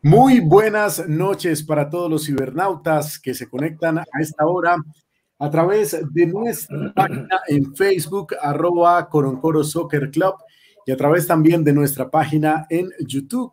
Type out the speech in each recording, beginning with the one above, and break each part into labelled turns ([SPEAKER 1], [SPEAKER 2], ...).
[SPEAKER 1] Muy buenas noches para todos los cibernautas que se conectan a esta hora a través de nuestra página en Facebook, @Coroncoro Soccer Club, y a través también de nuestra página en YouTube,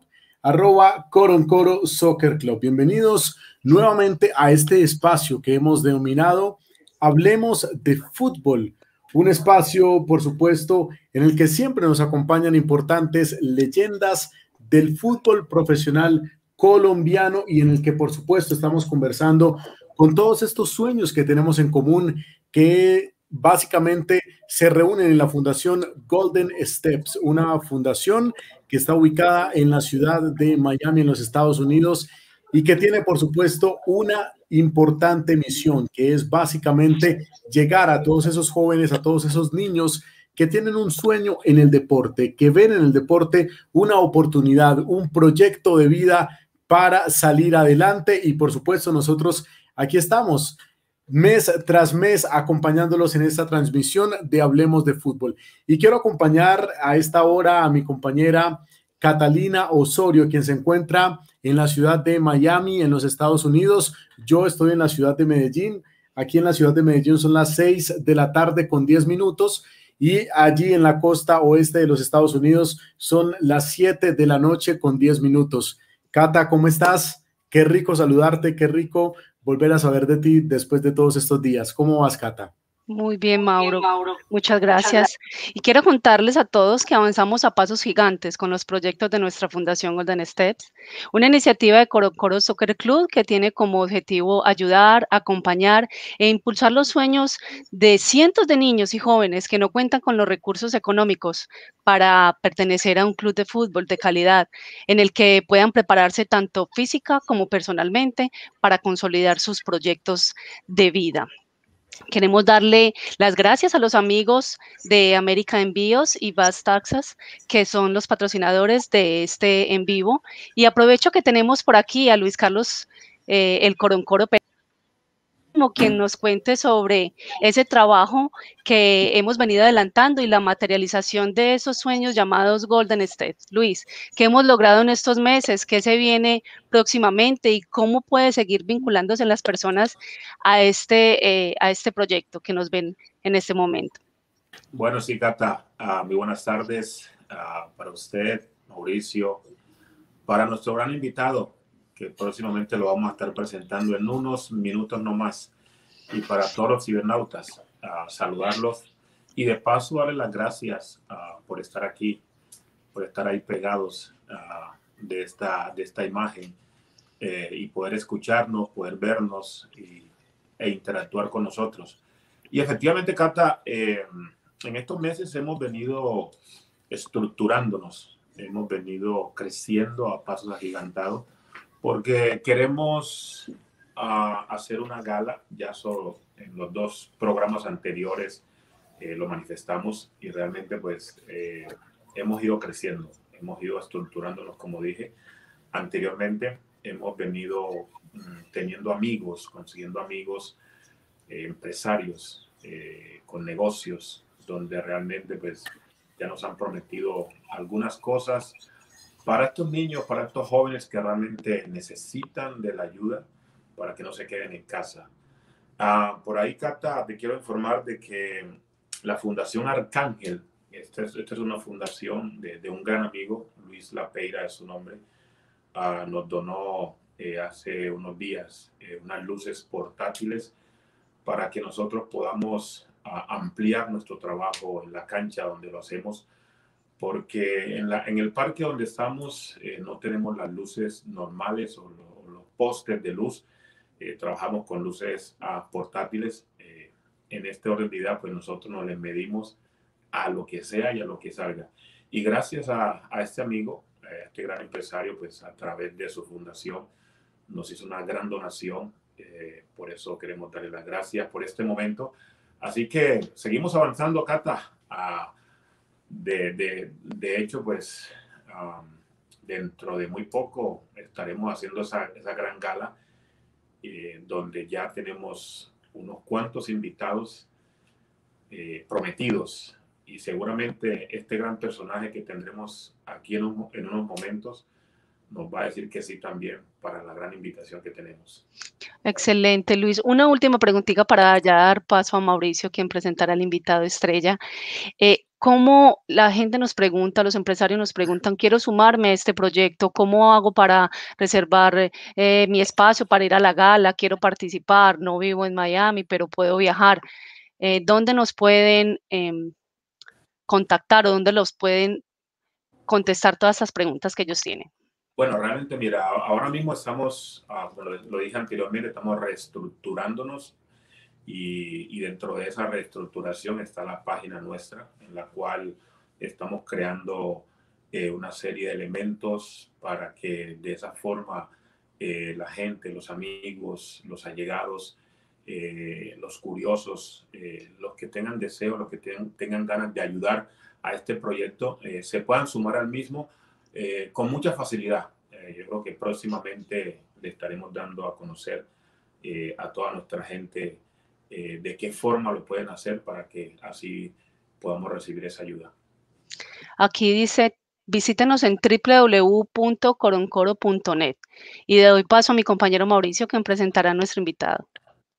[SPEAKER 1] @Coroncoro Soccer Club. Bienvenidos nuevamente a este espacio que hemos denominado Hablemos de Fútbol. Un espacio, por supuesto, en el que siempre nos acompañan importantes leyendas del fútbol profesional colombiano y en el que, por supuesto, estamos conversando con todos estos sueños que tenemos en común, que básicamente se reúnen en la Fundación Golden Steps, una fundación que está ubicada en la ciudad de Miami, en los Estados Unidos, y que tiene, por supuesto, una importante misión, que es básicamente llegar a todos esos jóvenes, a todos esos niños que tienen un sueño en el deporte, que ven en el deporte una oportunidad, un proyecto de vida para salir adelante. Y por supuesto, nosotros aquí estamos mes tras mes acompañándolos en esta transmisión de Hablemos de Fútbol. Y quiero acompañar a esta hora a mi compañera Catalina Osorio, quien se encuentra en la ciudad de Miami, en los Estados Unidos. Yo estoy en la ciudad de Medellín. Aquí en la ciudad de Medellín son las 6 de la tarde con 10 minutos. Y allí en la costa oeste de los Estados Unidos son las 7 de la noche con 10 minutos. Cata, ¿cómo estás? Qué rico saludarte, qué rico volver a saber de ti después de todos estos días. ¿Cómo vas, Cata?
[SPEAKER 2] Muy bien, Mauro. Muchas gracias. Y quiero contarles a todos que avanzamos a pasos gigantes con los proyectos de nuestra Fundación Golden Steps, una iniciativa de Coro Soccer Club que tiene como objetivo ayudar, acompañar e impulsar los sueños de cientos de niños y jóvenes que no cuentan con los recursos económicos para pertenecer a un club de fútbol de calidad, en el que puedan prepararse tanto física como personalmente para consolidar sus proyectos de vida. Queremos darle las gracias a los amigos de América Envíos y Vast Taxas, que son los patrocinadores de este en vivo. Y aprovecho que tenemos por aquí a Luis Carlos, el Coroncoro, como quien nos cuente sobre ese trabajo que hemos venido adelantando y la materialización de esos sueños llamados Golden Steps. Luis, ¿qué hemos logrado en estos meses? ¿Qué se viene próximamente? ¿Y cómo puede seguir vinculándose las personas a este proyecto que nos ven en este momento?
[SPEAKER 3] Bueno, sí, Cata, muy buenas tardes para usted, Mauricio, para nuestro gran invitado, que próximamente lo vamos a estar presentando en unos minutos nomás, y para todos los cibernautas, saludarlos y de paso darles las gracias por estar aquí, por estar ahí pegados de esta imagen y poder escucharnos, poder vernos e interactuar con nosotros. Y efectivamente, Cata, en estos meses hemos venido estructurándonos, hemos venido creciendo a pasos agigantados, porque queremos hacer una gala. Ya solo en los dos programas anteriores lo manifestamos y realmente pues hemos ido creciendo, hemos ido estructurándonos, como dije anteriormente. Hemos venido teniendo amigos, consiguiendo amigos, empresarios con negocios, donde realmente pues ya nos han prometido algunas cosas para estos niños, para estos jóvenes que realmente necesitan de la ayuda para que no se queden en casa. Por ahí, Cata, te quiero informar de que la Fundación Arcángel, esta es una fundación de un gran amigo, Luis Lapeira es su nombre, nos donó hace unos días unas luces portátiles para que nosotros podamos ampliar nuestro trabajo en la cancha donde lo hacemos, porque en el parque donde estamos no tenemos las luces normales o los postes de luz. Trabajamos con luces portátiles. En este orden de idea, pues nosotros nos les medimos a lo que sea y a lo que salga. Y gracias a este amigo, a este gran empresario, pues a través de su fundación nos hizo una gran donación. Por eso queremos darle las gracias por este momento. Así que seguimos avanzando, Cata. De hecho, pues dentro de muy poco estaremos haciendo esa gran gala, donde ya tenemos unos cuantos invitados prometidos, y seguramente este gran personaje que tendremos aquí en unos momentos nos va a decir que sí también para la gran invitación que tenemos.
[SPEAKER 2] Excelente, Luis. Una última preguntita para ya dar paso a Mauricio, quien presentará al invitado estrella. ¿Cómo la gente nos pregunta, los empresarios nos preguntan, quiero sumarme a este proyecto, ¿cómo hago para reservar mi espacio para ir a la gala? Quiero participar, no vivo en Miami, pero puedo viajar. ¿Dónde nos pueden contactar o dónde los pueden contestar todas esas preguntas que ellos tienen?
[SPEAKER 3] Bueno, realmente, mira, ahora mismo estamos, como lo dije anteriormente, estamos reestructurándonos y dentro de esa reestructuración está la página nuestra, en la cual estamos creando una serie de elementos para que de esa forma la gente, los amigos, los allegados, los curiosos, los que tengan deseo, los que tengan ganas de ayudar a este proyecto, se puedan sumar al mismo con mucha facilidad. Yo creo que próximamente le estaremos dando a conocer a toda nuestra gente de qué forma lo pueden hacer para que así podamos recibir esa ayuda.
[SPEAKER 2] Aquí dice, visítenos en www.coroncoro.net y le doy paso a mi compañero Mauricio, quien presentará a nuestro invitado.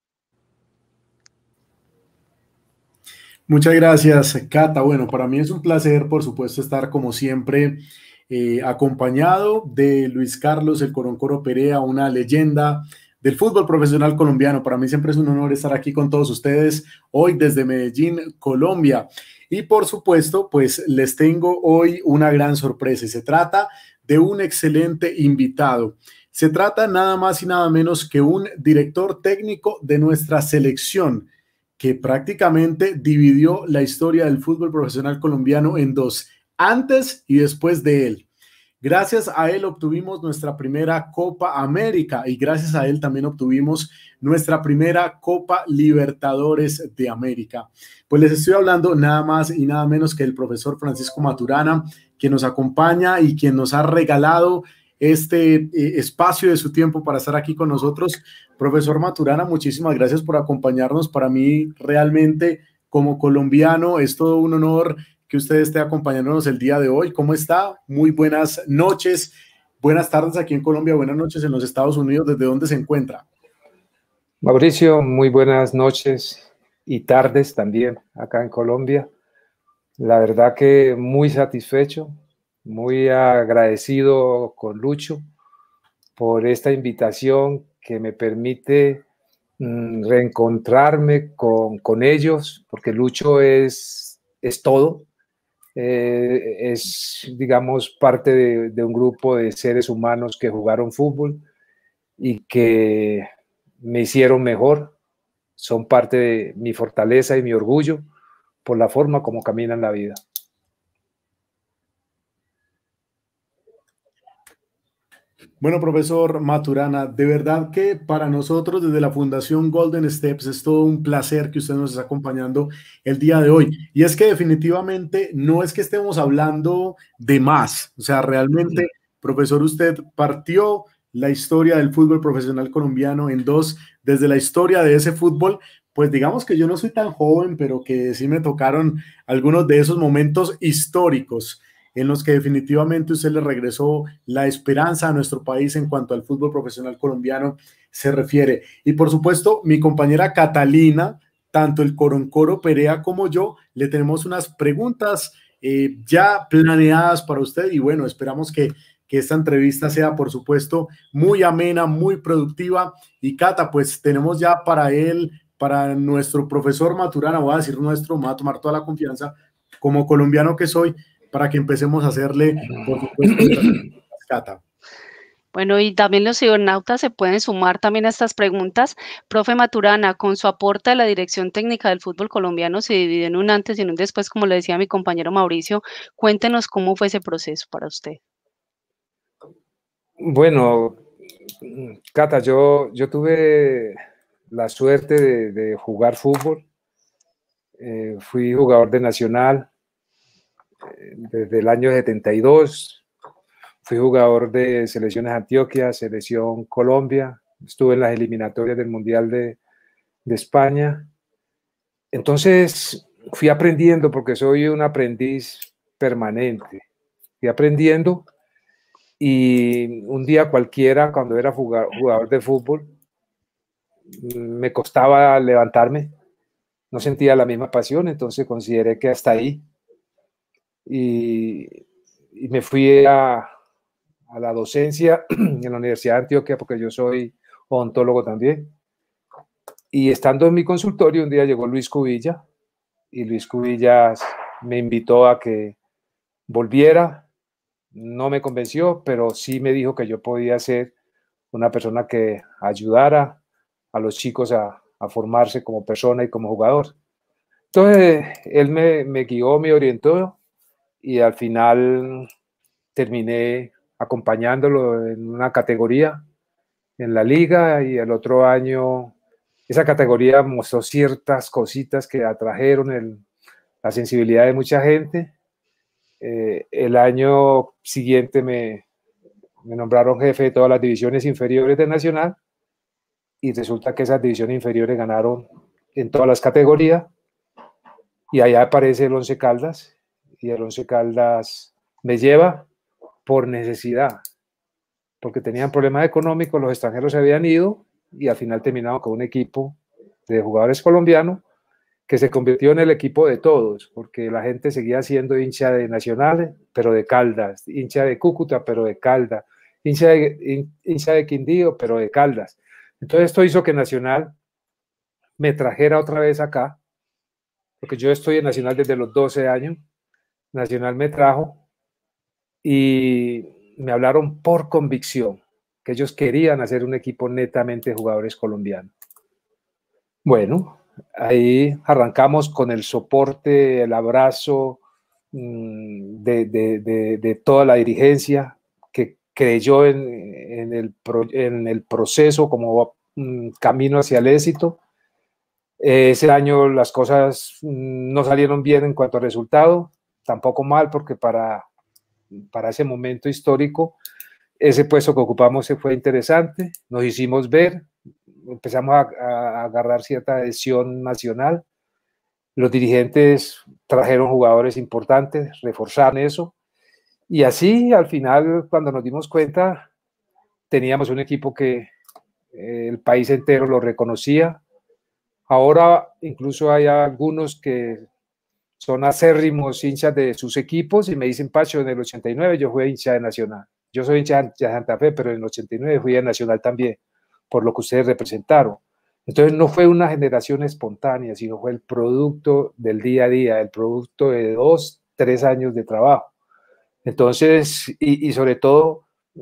[SPEAKER 1] Muchas gracias, Cata. Bueno, para mí es un placer, por supuesto, estar como siempre acompañado de Luis Carlos El Coroncoro Perea, una leyenda del fútbol profesional colombiano. Para mí siempre es un honor estar aquí con todos ustedes hoy desde Medellín, Colombia. Y por supuesto, pues les tengo hoy una gran sorpresa y se trata de un excelente invitado. Se trata nada más y nada menos que un director técnico de nuestra selección, que prácticamente dividió la historia del fútbol profesional colombiano en dos, antes y después de él. Gracias a él obtuvimos nuestra primera Copa América y gracias a él también obtuvimos nuestra primera Copa Libertadores de América. Pues les estoy hablando nada más y nada menos que el profesor Francisco Maturana, quien nos acompaña y quien nos ha regalado este espacio de su tiempo para estar aquí con nosotros. Profesor Maturana, muchísimas gracias por acompañarnos. Para mí realmente como colombiano es todo un honor que usted esté acompañándonos el día de hoy. ¿Cómo está? Muy buenas noches, buenas tardes aquí en Colombia, buenas noches en los Estados Unidos. ¿Desde dónde se encuentra?
[SPEAKER 4] Mauricio, muy buenas noches y tardes también acá en Colombia. La verdad que muy satisfecho, muy agradecido con Lucho por esta invitación que me permite reencontrarme con ellos, porque Lucho es todo. Es, digamos, parte de un grupo de seres humanos que jugaron fútbol y que me hicieron mejor. Son parte de mi fortaleza y mi orgullo por la forma como caminan la vida.
[SPEAKER 1] Bueno, profesor Maturana, de verdad que para nosotros desde la Fundación Golden Steps es todo un placer que usted nos esté acompañando el día de hoy. Y es que definitivamente no es que estemos hablando de más. O sea, realmente, profesor, usted partió la historia del fútbol profesional colombiano en dos, desde la historia de ese fútbol. Pues digamos que yo no soy tan joven, pero que sí me tocaron algunos de esos momentos históricos en los que definitivamente usted le regresó la esperanza a nuestro país en cuanto al fútbol profesional colombiano se refiere. Y por supuesto, mi compañera Catalina, tanto el Coroncoro Perea como yo, le tenemos unas preguntas ya planeadas para usted y bueno, esperamos que esta entrevista sea, por supuesto, muy amena, muy productiva. Y Cata, pues tenemos ya para él, para nuestro profesor Maturana, voy a decir nuestro, me va a tomar toda la confianza, como colombiano que soy, para que empecemos a hacerle, por supuesto, Cata.
[SPEAKER 2] Bueno, y también los cibernautas se pueden sumar también a estas preguntas. Profe Maturana, con su aporte a la dirección técnica del fútbol colombiano se divide en un antes y en un después, como le decía mi compañero Mauricio. Cuéntenos cómo fue ese proceso para usted.
[SPEAKER 4] Bueno, Cata, yo tuve la suerte de jugar fútbol. Fui jugador de Nacional desde el año 72. Fui jugador de selecciones Antioquia, selección Colombia. Estuve en las eliminatorias del Mundial de España. Entonces fui aprendiendo, porque soy un aprendiz permanente. Fui aprendiendo Y un día cualquiera, cuando era jugador de fútbol, me costaba levantarme, no sentía la misma pasión, entonces consideré que hasta ahí. Y me fui a la docencia en la Universidad de Antioquia, porque yo soy odontólogo también. Y estando en mi consultorio, un día llegó Luis Cubilla, y Luis Cubilla me invitó a que volviera. No me convenció, pero sí me dijo que yo podía ser una persona que ayudara a los chicos a formarse como persona y como jugador. Entonces, él me guió, me orientó, y al final terminé acompañándolo en una categoría en la liga, y el otro año esa categoría mostró ciertas cositas que atrajeron la sensibilidad de mucha gente. El año siguiente me nombraron jefe de todas las divisiones inferiores de Nacional, y resulta que esas divisiones inferiores ganaron en todas las categorías, y allá aparece el Once Caldas, y el Once Caldas me lleva por necesidad, porque tenían problemas económicos, los extranjeros se habían ido, y al final terminaron con un equipo de jugadores colombianos que se convirtió en el equipo de todos, porque la gente seguía siendo hincha de Nacional, pero de Caldas, hincha de Cúcuta, pero de Caldas, hincha de Quindío, pero de Caldas. Entonces esto hizo que Nacional me trajera otra vez acá, porque yo estoy en Nacional desde los 12 años. Nacional me trajo y me hablaron por convicción que ellos querían hacer un equipo netamente de jugadores colombianos. Bueno, ahí arrancamos con el soporte, el abrazo de toda la dirigencia, que creyó en el proceso como camino hacia el éxito. Ese año las cosas no salieron bien en cuanto a resultado, tampoco mal, porque para ese momento histórico ese puesto que ocupamos fue interesante, nos hicimos ver, empezamos a agarrar cierta adhesión nacional, los dirigentes trajeron jugadores importantes, reforzaron eso, y así al final, cuando nos dimos cuenta, teníamos un equipo que el país entero lo reconocía. Ahora incluso hay algunos que son acérrimos hinchas de sus equipos y me dicen: Pacho, en el 89 yo fui hincha de Nacional. Yo soy hincha de Santa Fe, pero en el 89 fui a Nacional también, por lo que ustedes representaron. Entonces no fue una generación espontánea, sino fue el producto del día a día, el producto de 2, 3 años de trabajo. Entonces, y sobre todo,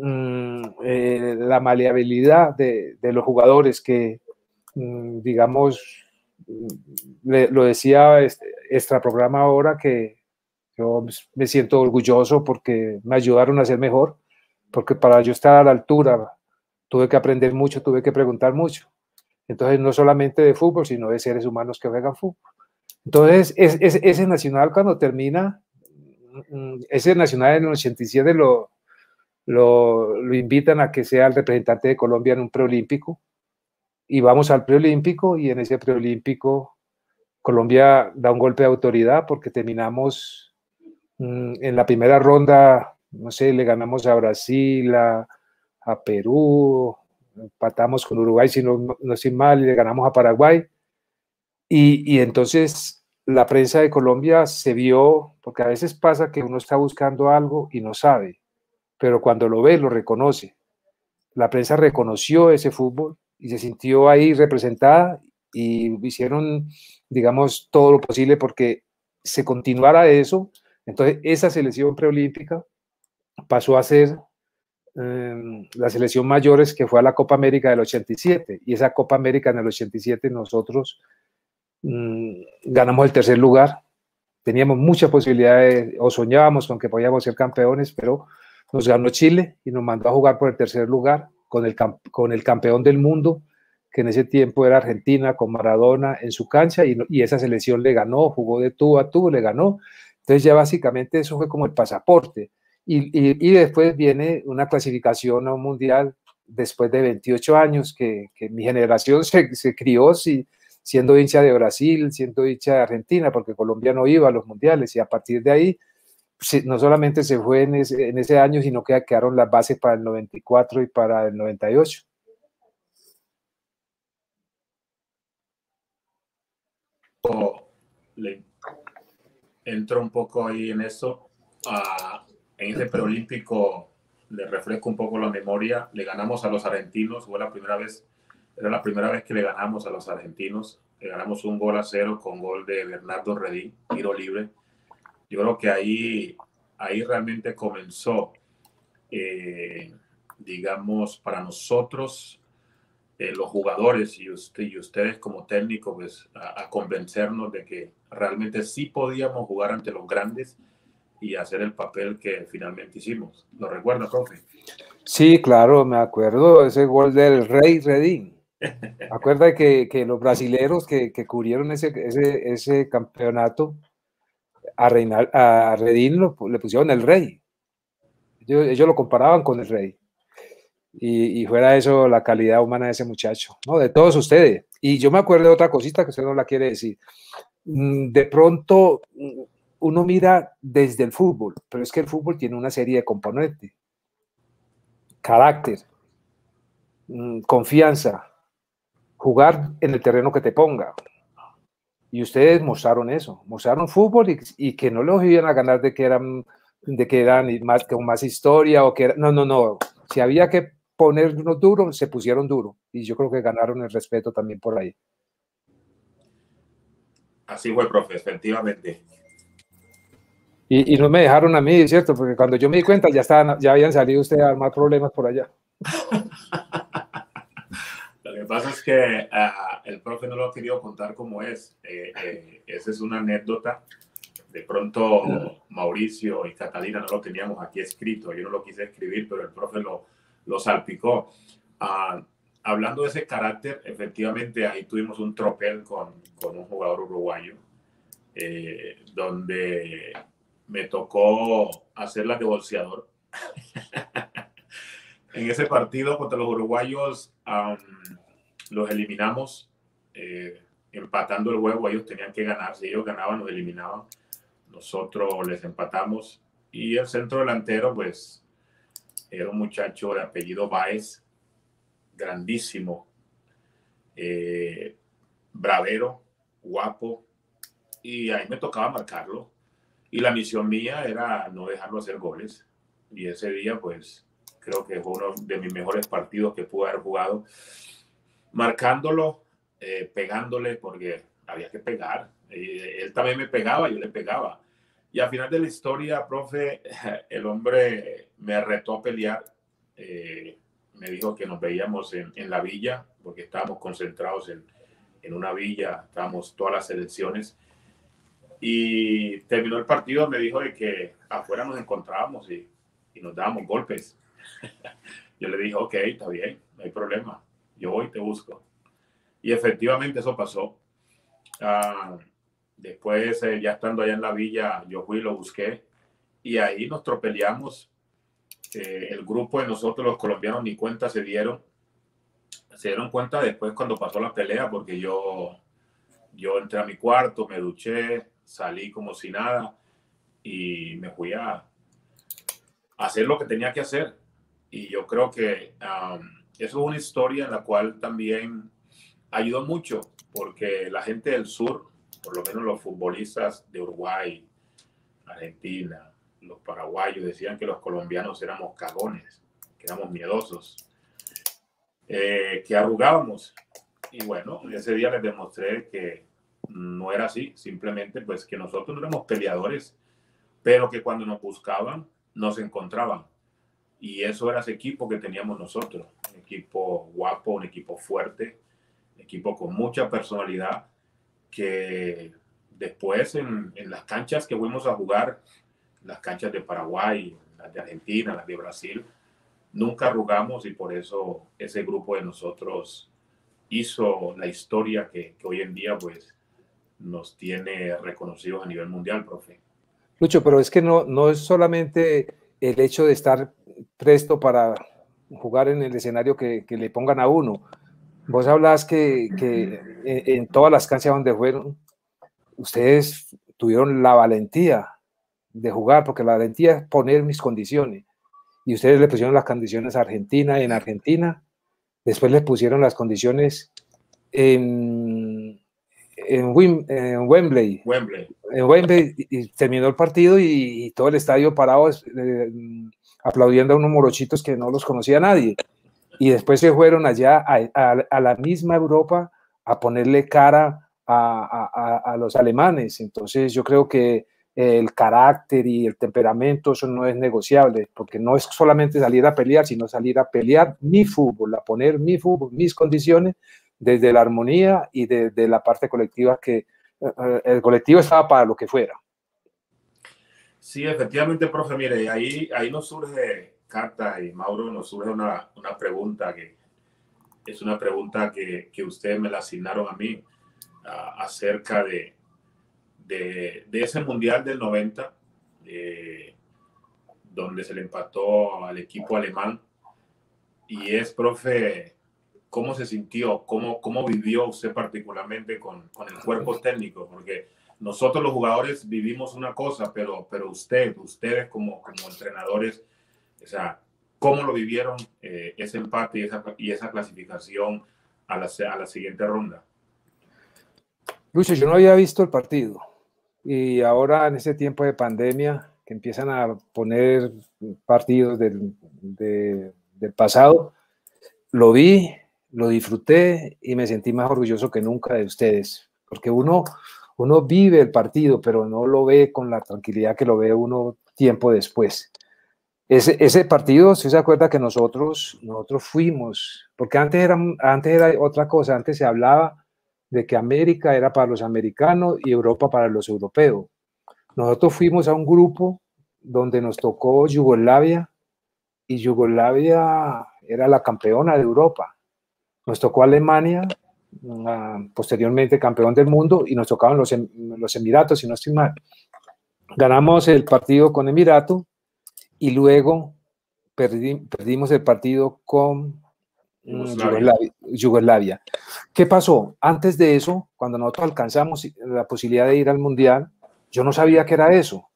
[SPEAKER 4] la maleabilidad de los jugadores que, digamos, lo decía extra programa ahora, que yo me siento orgulloso porque me ayudaron a ser mejor, porque para yo estar a la altura tuve que aprender mucho, tuve que preguntar mucho. Entonces, no solamente de fútbol, sino de seres humanos que juegan fútbol. Entonces, ese Nacional, cuando termina, ese Nacional en el 87 lo invitan a que sea el representante de Colombia en un preolímpico, y vamos al preolímpico, y en ese preolímpico Colombia da un golpe de autoridad, porque terminamos en la primera ronda, no sé, le ganamos a Brasil, a Perú, empatamos con Uruguay, si no estoy mal, y le ganamos a Paraguay. Y entonces la prensa de Colombia se vio, porque a veces pasa que uno está buscando algo y no sabe, pero cuando lo ve, lo reconoce. La prensa reconoció ese fútbol y se sintió ahí representada, y hicieron, digamos, todo lo posible porque se continuara eso. Entonces, esa selección preolímpica pasó a ser la selección mayores, que fue a la Copa América del 87, y esa Copa América en el 87 nosotros ganamos el tercer lugar. Teníamos muchas posibilidades, o soñábamos con que podíamos ser campeones, pero nos ganó Chile y nos mandó a jugar por el tercer lugar con el campeón del mundo, que en ese tiempo era Argentina, con Maradona en su cancha, y esa selección le ganó, jugó de tú a tú, le ganó. Entonces ya básicamente eso fue como el pasaporte. Y después viene una clasificación a un mundial después de 28 años, que mi generación se crió siendo hincha de Brasil, siendo hincha de Argentina, porque Colombia no iba a los mundiales, y a partir de ahí no solamente se fue en ese año, sino que quedaron las bases para el 94 y para el 98.
[SPEAKER 3] Le entro un poco ahí en eso. En ese preolímpico, le refresco un poco la memoria, le ganamos a los argentinos, era la primera vez que le ganamos a los argentinos, le ganamos 1-0 con gol de Bernardo Redín, tiro libre. Yo creo que ahí realmente comenzó, digamos, para nosotros, los jugadores y ustedes como técnicos, pues, a convencernos de que realmente sí podíamos jugar ante los grandes y hacer el papel que finalmente hicimos. ¿Lo recuerda, profe?
[SPEAKER 4] Sí, claro, me acuerdo ese gol del Rey Redín. Acuerda que los brasileros que cubrieron ese campeonato, a Redín le pusieron el Rey. Ellos lo comparaban con el Rey. Y fuera eso, la calidad humana de ese muchacho, ¿no? De todos ustedes. Y yo me acuerdo de otra cosita que usted no la quiere decir. De pronto, uno mira desde el fútbol, pero es que el fútbol tiene una serie de componentes. Carácter, confianza, jugar en el terreno que te ponga. Y ustedes mostraron eso, mostraron fútbol y que no los iban a ganar de que eran más, con más historia o que era, no. Si había que ponernos duro, se pusieron duro. Y yo creo que ganaron el respeto también por ahí.
[SPEAKER 3] Así fue, profe, efectivamente.
[SPEAKER 4] Y no me dejaron a mí, ¿cierto? Porque cuando yo me di cuenta ya habían salido ustedes a armar problemas por allá.
[SPEAKER 3] Lo que pasa es que el profe no lo ha querido contar como es. Esa es una anécdota. De pronto Mauricio y Catalina no lo teníamos aquí escrito. Yo no lo quise escribir, pero el profe lo salpicó. Hablando de ese carácter, efectivamente ahí tuvimos un tropel con un jugador uruguayo, donde me tocó hacerla de bolseador. En ese partido contra los uruguayos, los eliminamos empatando el juego. Ellos tenían que ganar. Si ellos ganaban, nos eliminaban. Nosotros les empatamos. Y el centro delantero, pues, era un muchacho de apellido Báez, grandísimo, bravero, guapo. Y ahí me tocaba marcarlo. Y la misión mía era no dejarlo hacer goles. Y ese día, pues, creo que fue uno de mis mejores partidos que pude haber jugado. Marcándolo, pegándole, porque había que pegar. Él también me pegaba, yo le pegaba. Y al final de la historia, profe, el hombre me retó a pelear. Me dijo que nos veíamos en la villa, porque estábamos concentrados en una villa, estábamos todas las selecciones. Y terminó el partido, me dijo de que afuera nos encontrábamos y nos dábamos golpes. Yo le dije, ok, está bien, no hay problema. Yo voy y te busco. Y efectivamente eso pasó. Después, ya estando allá en la villa, yo fui y lo busqué. Y ahí nos tropeleamos. El grupo de nosotros, los colombianos, ni cuenta se dieron. Se dieron cuenta después cuando pasó la pelea, porque yo entré a mi cuarto, me duché, salí como si nada y me fui a hacer lo que tenía que hacer. Y yo creo que eso es una historia en la cual también ayudó mucho, porque la gente del sur, por lo menos los futbolistas de Uruguay, Argentina, los paraguayos, decían que los colombianos éramos cagones, que éramos miedosos, que arrugábamos. Y bueno, ese día les demostré que no era así, simplemente pues que nosotros no éramos peleadores, pero que cuando nos buscaban, nos encontraban. Y eso era ese equipo que teníamos nosotros, un equipo guapo, un equipo fuerte, un equipo con mucha personalidad, que después en las canchas que fuimos a jugar, las canchas de Paraguay, las de Argentina, las de Brasil, nunca arrugamos, y por eso ese grupo de nosotros hizo la historia que hoy en día pues nos tiene reconocidos a nivel mundial, profe.
[SPEAKER 4] Lucho, pero es que no es solamente el hecho de estar presto para jugar en el escenario que le pongan a uno. Vos hablás que en todas las canchas donde fueron, ustedes tuvieron la valentía de jugar, porque la valentía es poner mis condiciones. Y ustedes le pusieron las condiciones a Argentina, y en Argentina después les pusieron las condiciones en Wembley. En Wembley, y terminó el partido y todo el estadio parado aplaudiendo a unos morochitos que no los conocía nadie. Y después se fueron allá a la misma Europa a ponerle cara a los alemanes. Entonces yo creo que el carácter y el temperamento, eso no es negociable, porque no es solamente salir a pelear, sino salir a pelear mi fútbol, a poner mi fútbol, mis condiciones, desde la armonía y desde la parte colectiva, que el colectivo estaba para lo que fuera.
[SPEAKER 3] Sí, efectivamente, profe, mire, ahí nos surge, Cata y Mauro, nos surge una pregunta que es una pregunta que ustedes me la asignaron a mí, acerca de ese Mundial del 90, donde se le empató al equipo alemán. Y es, profe, ¿cómo se sintió? ¿Cómo vivió usted particularmente con el cuerpo técnico? Porque nosotros los jugadores vivimos una cosa, pero ustedes como entrenadores, o sea, ¿cómo lo vivieron ese empate y esa clasificación a la siguiente ronda?
[SPEAKER 4] Lucho, yo no había visto el partido, y ahora en este tiempo de pandemia que empiezan a poner partidos del pasado, lo vi, lo disfruté y me sentí más orgulloso que nunca de ustedes, porque uno vive el partido, pero no lo ve con la tranquilidad que lo ve uno tiempo después. Ese partido, si se acuerda que nosotros fuimos, porque antes era otra cosa, antes se hablaba de que América era para los americanos y Europa para los europeos. Nosotros fuimos a un grupo donde nos tocó Yugoslavia, y Yugoslavia era la campeona de Europa. Nos tocó Alemania, posteriormente campeón del mundo, y nos tocaban los Emiratos, si no estoy mal. Ganamos el partido con Emirato y luego perdimos el partido con Yugoslavia. ¿Qué pasó? Antes de eso, cuando nosotros alcanzamos la posibilidad de ir al Mundial, yo no sabía qué era eso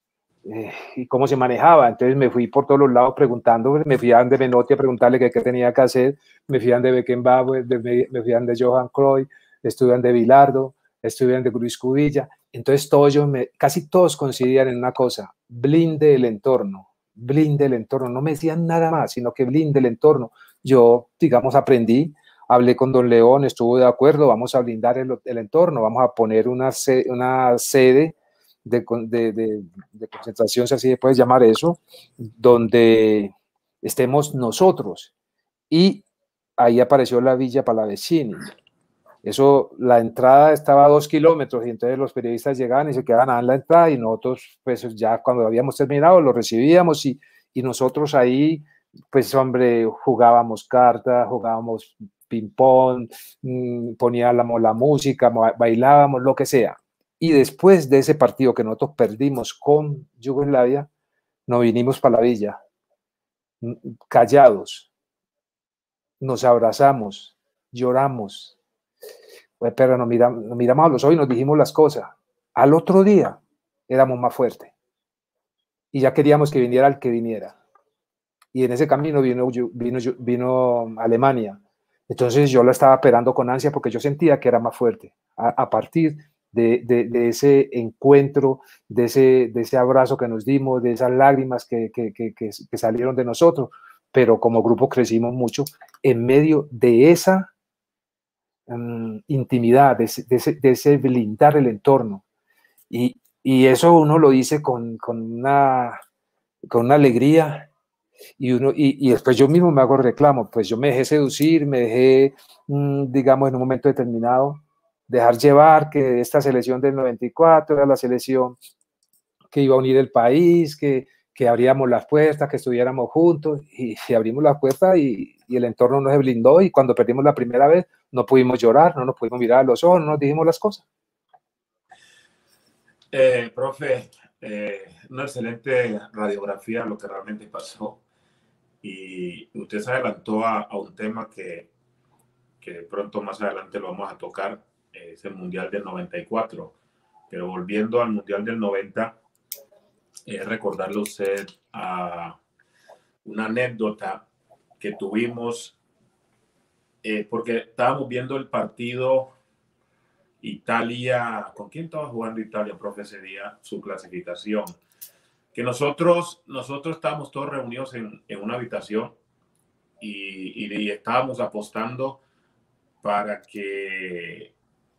[SPEAKER 4] y cómo se manejaba. Entonces me fui por todos los lados preguntando, me fui a de Menotti a preguntarle qué tenía que hacer, me fui a de Beckenbauer, me fui a de Johan Cruyff, estuve de Bilardo, estuve de Luis Cubilla. Entonces casi todos coincidían en una cosa: blinde el entorno, no me decían nada más, sino que blinde el entorno. Yo, digamos, aprendí, hablé con don León, estuvo de acuerdo, vamos a blindar el entorno, vamos a poner una sede de concentración, si así se puede llamar eso, donde estemos nosotros. Y ahí apareció la Villa Palavecini. Eso, la entrada estaba a 2 kilómetros, y entonces los periodistas llegaban y se quedaban en la entrada, y nosotros, pues ya cuando habíamos terminado, lo recibíamos, y nosotros ahí, pues hombre, jugábamos cartas, jugábamos ping-pong, poníamos la música, bailábamos, lo que sea. Y después de ese partido que nosotros perdimos con Yugoslavia, nos vinimos para la villa, callados, nos abrazamos, lloramos, pero nos miramos a los ojos y nos dijimos las cosas. Al otro día éramos más fuertes y ya queríamos que viniera el que viniera. Y en ese camino vino Alemania. Entonces yo la estaba esperando con ansia, porque yo sentía que era más fuerte. A partir de ese encuentro, de ese abrazo que nos dimos, de esas lágrimas que salieron de nosotros, pero como grupo crecimos mucho en medio de esa intimidad, de ese blindar el entorno. Y eso uno lo dice con una alegría. Y después yo mismo me hago reclamo, pues yo me dejé seducir, me dejé, digamos, en un momento determinado, dejar llevar que esta selección del 94 era la selección que iba a unir el país, que abríamos las puertas, que estuviéramos juntos, y abrimos las puertas y el entorno nos blindó, y cuando perdimos la primera vez no pudimos llorar, no nos pudimos mirar a los ojos, no nos dijimos las cosas.
[SPEAKER 3] Profe, una excelente radiografía de lo que realmente pasó. Y usted se adelantó a un tema que pronto más adelante lo vamos a tocar, es el Mundial del 94. Pero volviendo al Mundial del 90, recordarle a usted una anécdota que tuvimos, porque estábamos viendo el partido Italia. ¿Con quién estaba jugando Italia, profe, ese día? Su clasificación. Que nosotros estábamos todos reunidos en una habitación y estábamos apostando para que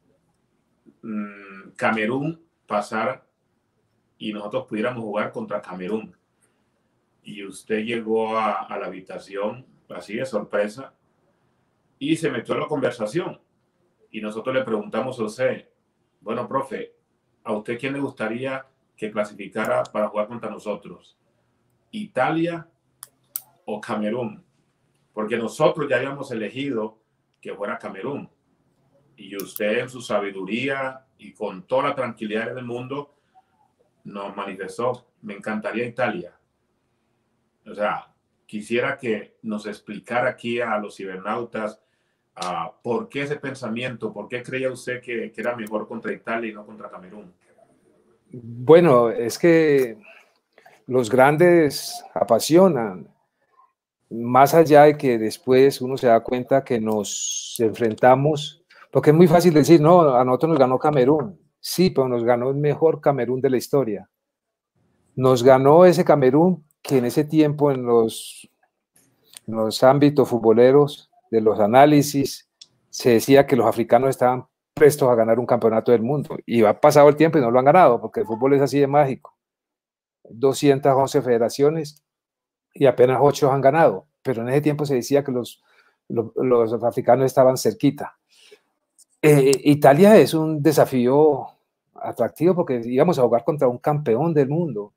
[SPEAKER 3] Camerún pasara y nosotros pudiéramos jugar contra Camerún. Y usted llegó a la habitación así de sorpresa y se metió a la conversación. Y nosotros le preguntamos a usted, bueno, profe, ¿a usted quién le gustaría que clasificara para jugar contra nosotros? ¿Italia o Camerún? Porque nosotros ya habíamos elegido que fuera Camerún. Y usted, en su sabiduría y con toda la tranquilidad del mundo, nos manifestó, me encantaría Italia. O sea, quisiera que nos explicara aquí a los cibernautas por qué ese pensamiento, por qué creía usted que era mejor contra Italia y no contra Camerún.
[SPEAKER 4] Bueno, es que los grandes apasionan, más allá de que después uno se da cuenta que nos enfrentamos, porque es muy fácil decir, no, a nosotros nos ganó Camerún. Sí, pero nos ganó el mejor Camerún de la historia. Nos ganó ese Camerún que en ese tiempo en los ámbitos futboleros, de los análisis, se decía que los africanos estaban prestos a ganar un campeonato del mundo. Y ha pasado el tiempo y no lo han ganado, porque el fútbol es así de mágico. 211 federaciones y apenas 8 han ganado. Pero en ese tiempo se decía que los africanos estaban cerquita. Italia es un desafío atractivo porque íbamos a jugar contra un campeón del mundo.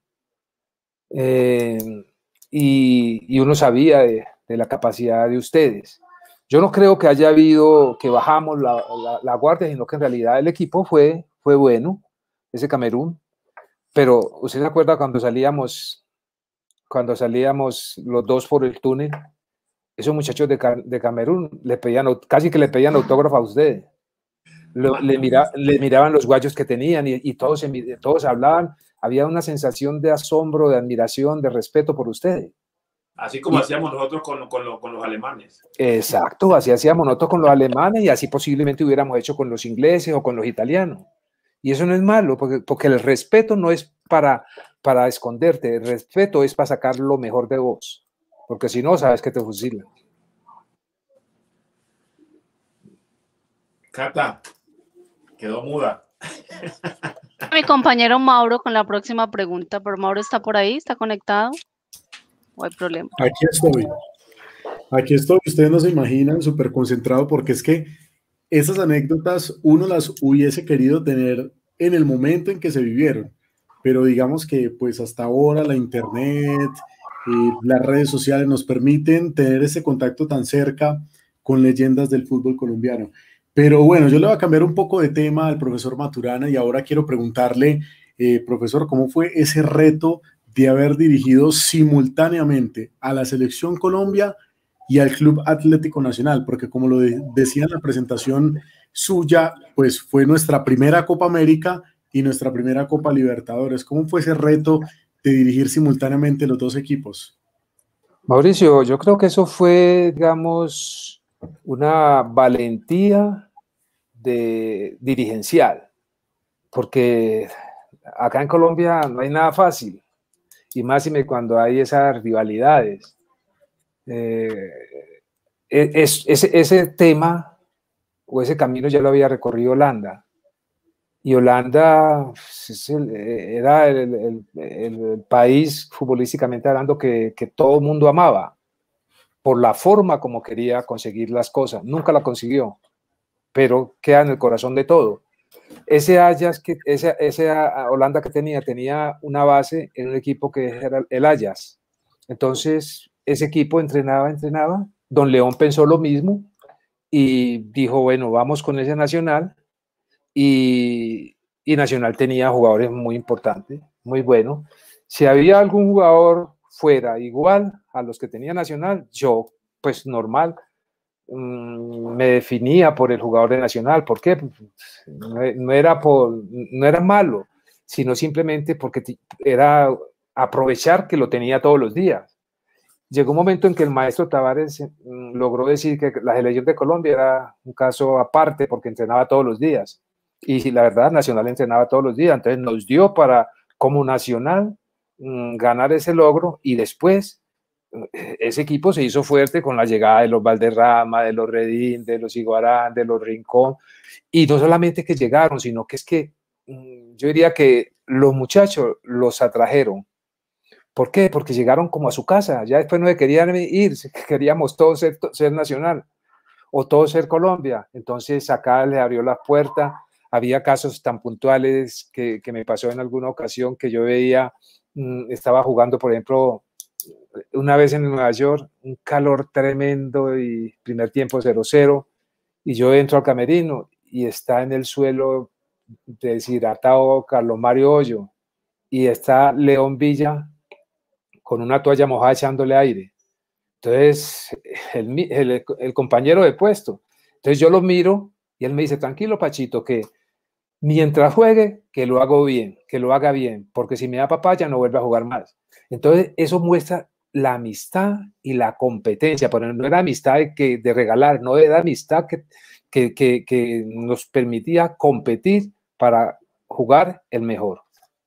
[SPEAKER 4] Y uno sabía de la capacidad de ustedes. Yo no creo que haya habido que bajamos la guardia, sino que en realidad el equipo fue bueno, ese Camerún. Pero ¿usted se acuerda cuando salíamos los dos por el túnel? Esos muchachos de Camerún casi que le pedían autógrafo a usted. Le miraban los guayos que tenían y todos hablaban. Había una sensación de asombro, de admiración, de respeto por ustedes.
[SPEAKER 3] Así como hacíamos nosotros con los alemanes.
[SPEAKER 4] Exacto, así hacíamos nosotros con los alemanes y así posiblemente hubiéramos hecho con los ingleses o con los italianos. Y eso no es malo, porque el respeto no es para esconderte, el respeto es para sacar lo mejor de vos, porque si no, sabes que te fusilan.
[SPEAKER 3] Cata, quedó muda.
[SPEAKER 2] Mi compañero Mauro con la próxima pregunta, pero Mauro está por ahí, está conectado. No hay problema.
[SPEAKER 1] Aquí estoy, ustedes no se imaginan, súper concentrado, porque es que esas anécdotas uno las hubiese querido tener en el momento en que se vivieron, pero digamos que pues hasta ahora la internet, las redes sociales nos permiten tener ese contacto tan cerca con leyendas del fútbol colombiano. Pero bueno, yo le voy a cambiar un poco de tema al profesor Maturana y ahora quiero preguntarle, profesor, ¿cómo fue ese reto de haber dirigido simultáneamente a la Selección Colombia y al Club Atlético Nacional? Porque como lo decía en la presentación suya, pues fue nuestra primera Copa América y nuestra primera Copa Libertadores. ¿Cómo fue ese reto de dirigir simultáneamente los dos equipos?
[SPEAKER 4] Mauricio, yo creo que eso fue, digamos, una valentía dirigencial, porque acá en Colombia no hay nada fácil, y más cuando hay esas rivalidades. Ese tema o ese camino ya lo había recorrido Holanda, y Holanda era el país futbolísticamente hablando que todo el mundo amaba por la forma como quería conseguir las cosas. Nunca la consiguió, pero queda en el corazón de todo. Ese Ajax, esa Holanda que tenía una base en un equipo que era el Ajax. Entonces, ese equipo entrenaba. Don León pensó lo mismo y dijo, bueno, vamos con ese Nacional. Y Nacional tenía jugadores muy importantes, muy buenos. Si había algún jugador fuera igual a los que tenía Nacional, yo, pues normal, me definía por el jugador de Nacional. ¿Por qué? No era malo, sino simplemente porque era aprovechar que lo tenía todos los días. Llegó un momento en que el maestro Tavares logró decir que la selección de Colombia era un caso aparte porque entrenaba todos los días. Y la verdad, Nacional entrenaba todos los días. Entonces nos dio para, como Nacional, ganar ese logro, y después ese equipo se hizo fuerte con la llegada de los Valderrama, de los Redín, de los Iguarán, de los Rincón. Y no solamente que llegaron, sino que es que yo diría que los muchachos los atrajeron. ¿Por qué? Porque llegaron como a su casa, ya después no se querían ir, queríamos todos ser Nacional o todos ser Colombia. Entonces acá le abrió la puerta. Había casos tan puntuales que me pasó en alguna ocasión que yo veía, estaba jugando, por ejemplo, una vez en Nueva York, un calor tremendo y primer tiempo 0-0, y yo entro al camerino y está en el suelo deshidratado Carlos Mario Hoyo y está León Villa con una toalla mojada echándole aire. Entonces, el compañero de puesto. Entonces yo lo miro y él me dice, tranquilo, Pachito, que mientras juegue, que lo haga bien, porque si me da papaya no vuelve a jugar más. Entonces, eso muestra la amistad y la competencia, pero no era amistad de regalar, no era amistad que nos permitía competir para jugar el mejor.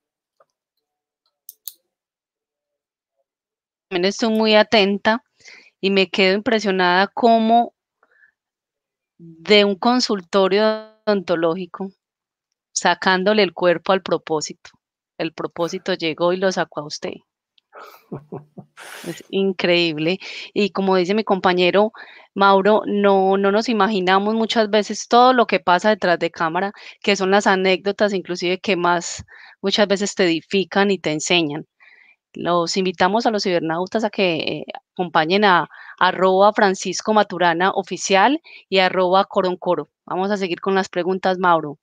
[SPEAKER 2] También estoy muy atenta y me quedo impresionada cómo de un consultorio odontológico, sacándole el cuerpo al propósito, el propósito llegó y lo sacó a usted. Es increíble. Y como dice mi compañero Mauro, no nos imaginamos muchas veces todo lo que pasa detrás de cámara, que son las anécdotas inclusive que más muchas veces te edifican y te enseñan. Los invitamos a los cibernautas a que acompañen a @Francisco Maturana oficial y @Coroncoro. Vamos a seguir con las preguntas, Mauro.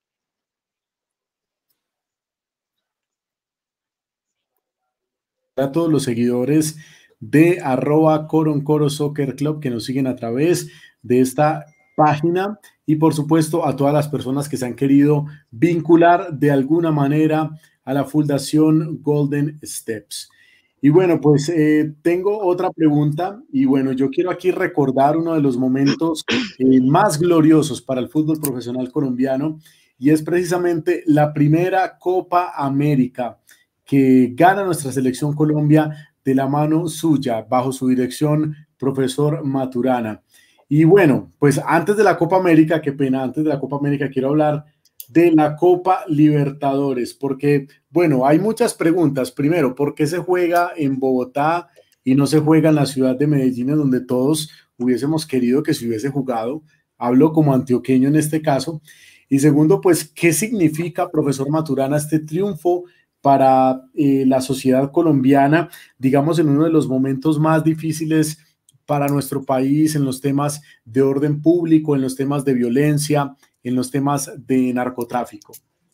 [SPEAKER 1] A todos los seguidores de @Coroncoro Soccer Club que nos siguen a través de esta página, y por supuesto a todas las personas que se han querido vincular de alguna manera a la Fundación Golden Steps. Y bueno, pues tengo otra pregunta, y bueno, yo quiero aquí recordar uno de los momentos más gloriosos para el fútbol profesional colombiano, y es precisamente la primera Copa América que gana nuestra selección Colombia de la mano suya, bajo su dirección, profesor Maturana. Y bueno, pues antes de la Copa América, qué pena, antes de la Copa América quiero hablar de la Copa Libertadores, porque, bueno, hay muchas preguntas. Primero, ¿por qué se juega en Bogotá y no se juega en la ciudad de Medellín, en donde todos hubiésemos querido que se hubiese jugado? Hablo como antioqueño en este caso. Y segundo, pues, ¿qué significa, profesor Maturana, este triunfo para la sociedad colombiana, digamos, en uno de los momentos más difíciles para nuestro país, en los temas de orden público, en los temas de violencia, en los temas de narcotráfico?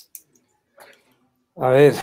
[SPEAKER 4] A ver,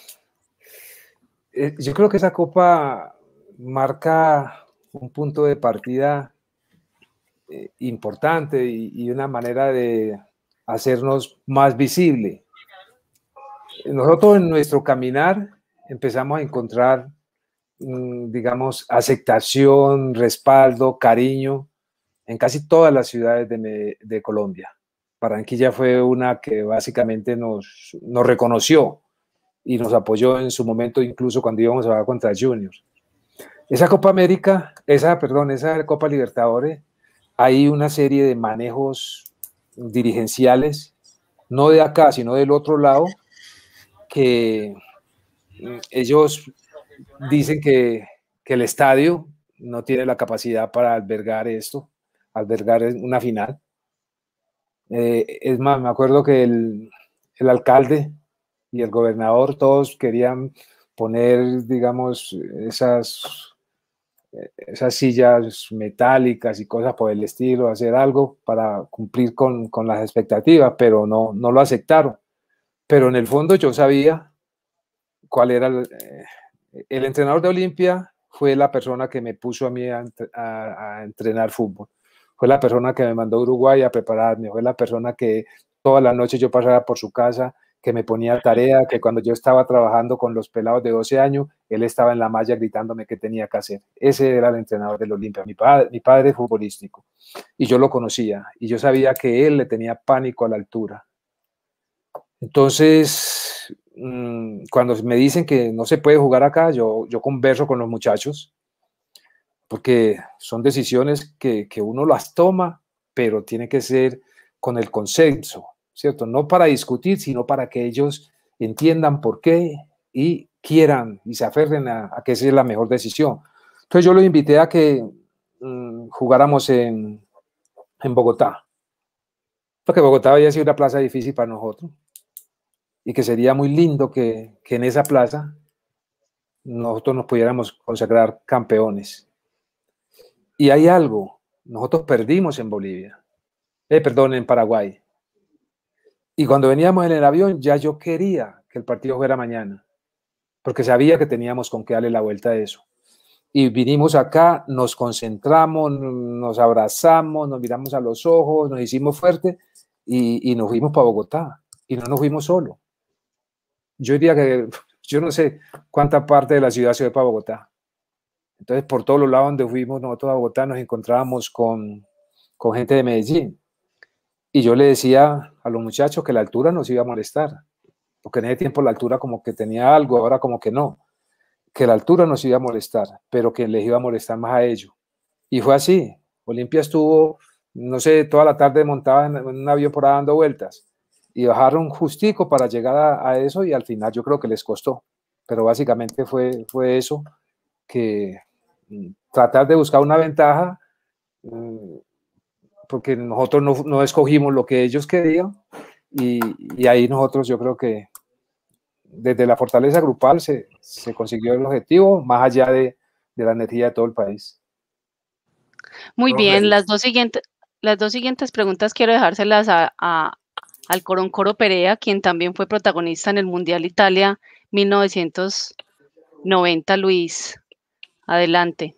[SPEAKER 4] yo creo que esa copa marca un punto de partida importante y una manera de hacernos más visible. Nosotros en nuestro caminar empezamos a encontrar, digamos, aceptación, respaldo, cariño en casi todas las ciudades de Colombia. Barranquilla fue una que básicamente nos reconoció y nos apoyó en su momento, incluso cuando íbamos a jugar contra Juniors. Esa Copa América, esa Copa Libertadores, hay una serie de manejos dirigenciales, no de acá, sino del otro lado, que ellos dicen que el estadio no tiene la capacidad para albergar una final. Es más, me acuerdo que el alcalde y el gobernador todos querían poner, digamos, esas sillas metálicas y cosas por el estilo, hacer algo para cumplir con las expectativas, pero no lo aceptaron. Pero en el fondo yo sabía cuál era el entrenador de Olimpia. Fue la persona que me puso a mí a entrenar fútbol. Fue la persona que me mandó a Uruguay a prepararme. Fue la persona que todas las noches yo pasaba por su casa que me ponía tarea, que cuando yo estaba trabajando con los pelados de 12 años, él estaba en la malla gritándome qué tenía que hacer. Ese era el entrenador del Olimpia, mi padre futbolístico. Y yo lo conocía, y yo sabía que él le tenía pánico a la altura. Entonces, cuando me dicen que no se puede jugar acá, yo converso con los muchachos, porque son decisiones que uno las toma, pero tiene que ser con el consenso, ¿cierto? No para discutir, sino para que ellos entiendan por qué y quieran y se aferren a que esa es la mejor decisión. Entonces yo los invité a que jugáramos en Bogotá, porque Bogotá había sido una plaza difícil para nosotros y que sería muy lindo que en esa plaza nosotros nos pudiéramos consagrar campeones. Y hay algo, nosotros perdimos en Bolivia, perdón, en Paraguay. Y cuando veníamos en el avión ya yo quería que el partido fuera mañana, porque sabía que teníamos con qué darle la vuelta a eso. Y vinimos acá, nos concentramos, nos abrazamos, nos miramos a los ojos, nos hicimos fuertes y nos fuimos para Bogotá. Y no nos fuimos solos. Yo diría que yo no sé cuánta parte de la ciudad se ve para Bogotá. Entonces, por todos los lados donde fuimos nosotros a Bogotá, nos encontrábamos con gente de Medellín. Y yo le decía a los muchachos que la altura nos iba a molestar, porque en ese tiempo la altura como que tenía algo, ahora como que no, que la altura nos iba a molestar, pero que les iba a molestar más a ellos. Y fue así. Olimpia estuvo, no sé, toda la tarde montada en un avión por ahí dando vueltas. Y bajaron justico para llegar a eso y al final yo creo que les costó. Pero básicamente fue eso, que tratar de buscar una ventaja, porque nosotros no escogimos lo que ellos querían y ahí nosotros yo creo que desde la fortaleza grupal se consiguió el objetivo más allá de la energía de todo el país.
[SPEAKER 2] Muy bien, las dos siguientes preguntas quiero dejárselas al Coroncoro Perea, quien también fue protagonista en el Mundial Italia 1990. Luis, adelante.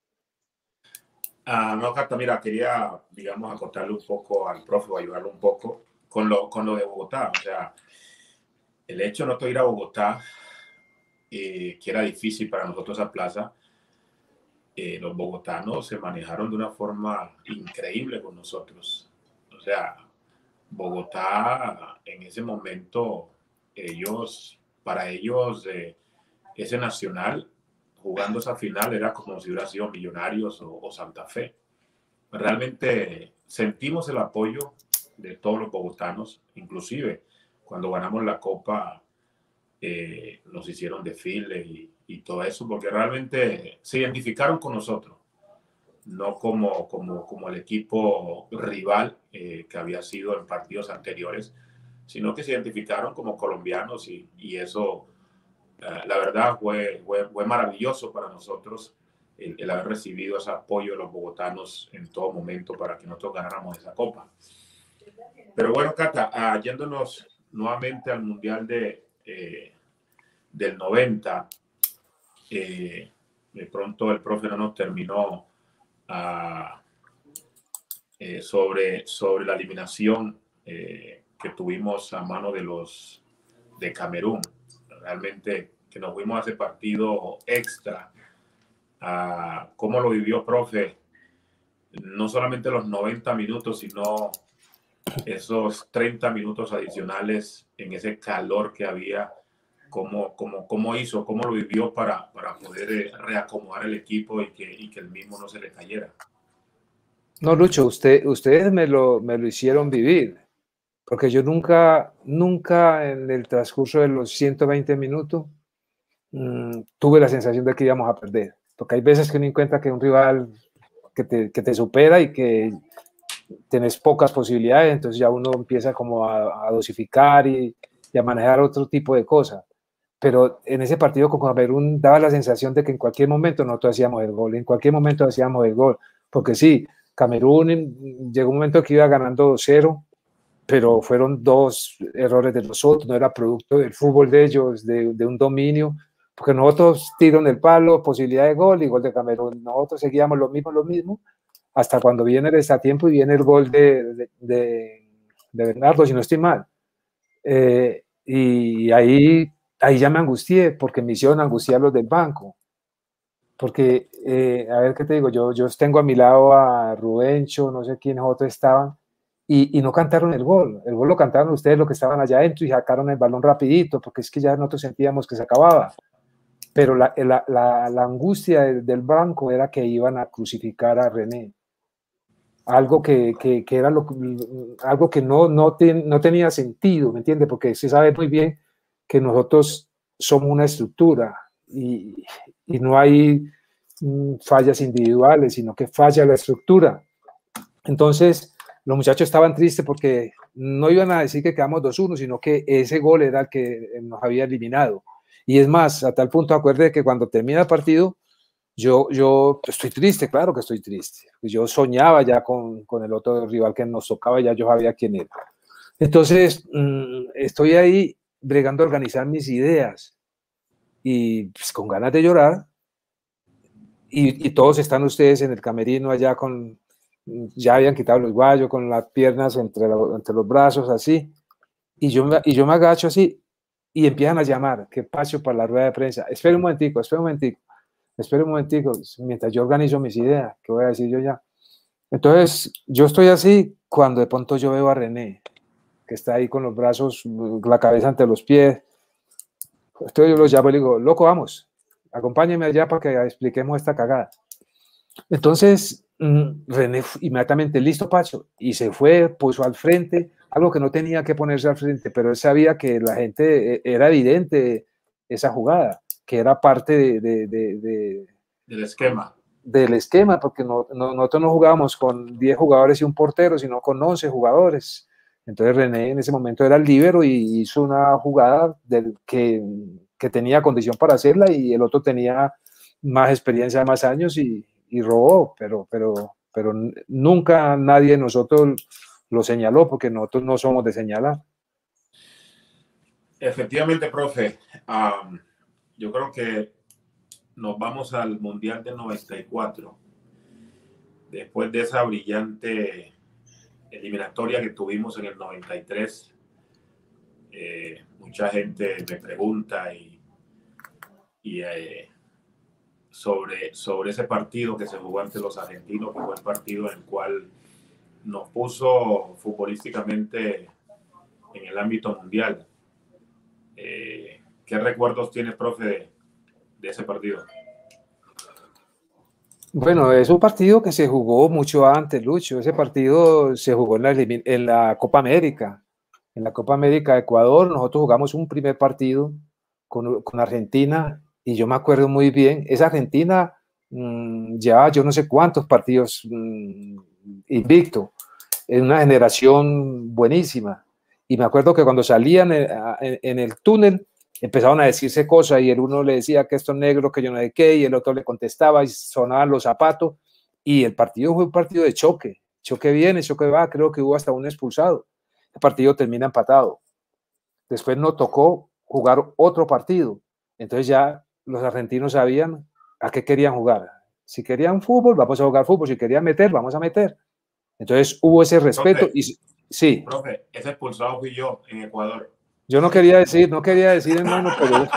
[SPEAKER 3] No, Cata, mira, quería, digamos, acotarle un poco al profe o ayudarle un poco con lo de Bogotá. O sea, el hecho de no ir a Bogotá, que era difícil para nosotros a plaza, los bogotanos se manejaron de una forma increíble con nosotros. O sea, Bogotá en ese momento, para ellos, ese Nacional, jugando esa final, era como si hubiera sido Millonarios o Santa Fe. Realmente sentimos el apoyo de todos los bogotanos, inclusive cuando ganamos la Copa, nos hicieron desfile y todo eso, porque realmente se identificaron con nosotros, no como el equipo rival que había sido en partidos anteriores, sino que se identificaron como colombianos y eso, la verdad, fue maravilloso para nosotros el haber recibido ese apoyo de los bogotanos en todo momento para que nosotros ganáramos esa Copa. Pero bueno, Cata, yéndonos nuevamente al Mundial del 90, de pronto el profe no nos terminó sobre la eliminación que tuvimos a mano de Camerún. Realmente que nos fuimos a ese partido extra. ¿Cómo lo vivió, profe? No solamente los 90 minutos, sino esos 30 minutos adicionales en ese calor que había. ¿Cómo lo vivió para poder reacomodar el equipo y que el mismo no se le cayera?
[SPEAKER 4] No, Lucho, ustedes me lo hicieron vivir, porque yo nunca en el transcurso de los 120 minutos tuve la sensación de que íbamos a perder, porque hay veces que uno encuentra que un rival que te supera y que tienes pocas posibilidades, entonces ya uno empieza como a dosificar y a manejar otro tipo de cosas. Pero en ese partido con Camerún daba la sensación de que en cualquier momento nosotros hacíamos el gol, porque sí, Camerún llegó un momento que iba ganando 2-0, pero fueron dos errores de nosotros, no era producto del fútbol de ellos, de un dominio, porque nosotros tiro en el palo, posibilidad de gol y gol de Camerún, nosotros seguíamos lo mismo, hasta cuando viene el extratiempo y viene el gol de Bernardo, si no estoy mal. Y ahí ya me angustié, porque me hicieron angustiar los del banco. Porque, a ver qué te digo, yo tengo a mi lado a Rubencho, no sé quiénes otros estaban, y no cantaron el gol lo cantaron ustedes, los que estaban allá adentro, y sacaron el balón rapidito, porque es que ya nosotros sentíamos que se acababa. Pero la angustia del banco era que iban a crucificar a René. Algo que era algo que no tenía sentido, ¿me entiende? Porque se sabe muy bien que nosotros somos una estructura y no hay fallas individuales, sino que falla la estructura. Entonces, los muchachos estaban tristes porque no iban a decir que quedamos 2-1, sino que ese gol era el que nos había eliminado. Y es más, a tal punto, acuerde que cuando termina el partido, yo estoy triste, claro que estoy triste. Yo soñaba ya con el otro rival que nos tocaba, ya yo sabía quién era. Entonces, estoy ahí bregando a organizar mis ideas y pues, con ganas de llorar. Y todos están ustedes en el camerino allá ya habían quitado los guayos, con las piernas entre los brazos, así. Y yo me agacho así y empiezan a llamar, que paso para la rueda de prensa. Espere un momentico, mientras yo organizo mis ideas, ¿qué voy a decir yo ya? Entonces, yo estoy así cuando de pronto yo veo a René, que está ahí con los brazos, la cabeza ante los pies. Entonces yo lo llamo y le digo, loco, vamos, acompáñeme allá para que expliquemos esta cagada. Entonces, René inmediatamente, listo, Pacho, y se fue, puso al frente, algo que no tenía que ponerse al frente, pero él sabía que la gente, era evidente esa jugada, que era parte
[SPEAKER 3] del esquema.
[SPEAKER 4] Del esquema, porque nosotros no jugábamos con 10 jugadores y un portero, sino con 11 jugadores. Entonces René en ese momento era el líbero y hizo una jugada que tenía condición para hacerla, y el otro tenía más experiencia, más años, y robó, pero nunca nadie de nosotros lo señaló, porque nosotros no somos de señalar.
[SPEAKER 3] Efectivamente, profe, yo creo que nos vamos al Mundial del 94, después de esa brillante eliminatoria que tuvimos en el 93. Mucha gente me pregunta sobre ese partido que se jugó ante los argentinos, que fue el partido en el cual nos puso futbolísticamente en el ámbito mundial. ¿Qué recuerdos tiene, profe, de ese partido?
[SPEAKER 4] Bueno, es un partido que se jugó mucho antes, Lucho. Ese partido se jugó en la Copa América. En la Copa América de Ecuador, nosotros jugamos un primer partido con Argentina, y yo me acuerdo muy bien, esa Argentina llevaba yo no sé cuántos partidos invicto, en una generación buenísima. Y me acuerdo que cuando salían en el túnel, empezaban a decirse cosas, y el uno le decía que esto es negro, que yo no sé qué, y el otro le contestaba, y sonaban los zapatos, y el partido fue un partido de choque viene, choque va, creo que hubo hasta un expulsado. El partido termina empatado. Después nos tocó jugar otro partido, entonces ya los argentinos sabían a qué querían jugar. Si querían fútbol, vamos a jugar fútbol, si querían meter, vamos a meter. Entonces hubo ese respeto.
[SPEAKER 3] Profe,
[SPEAKER 4] y sí.
[SPEAKER 3] Profe, ese expulsado fui yo en Ecuador.
[SPEAKER 4] Yo no quería decir, hermano, pero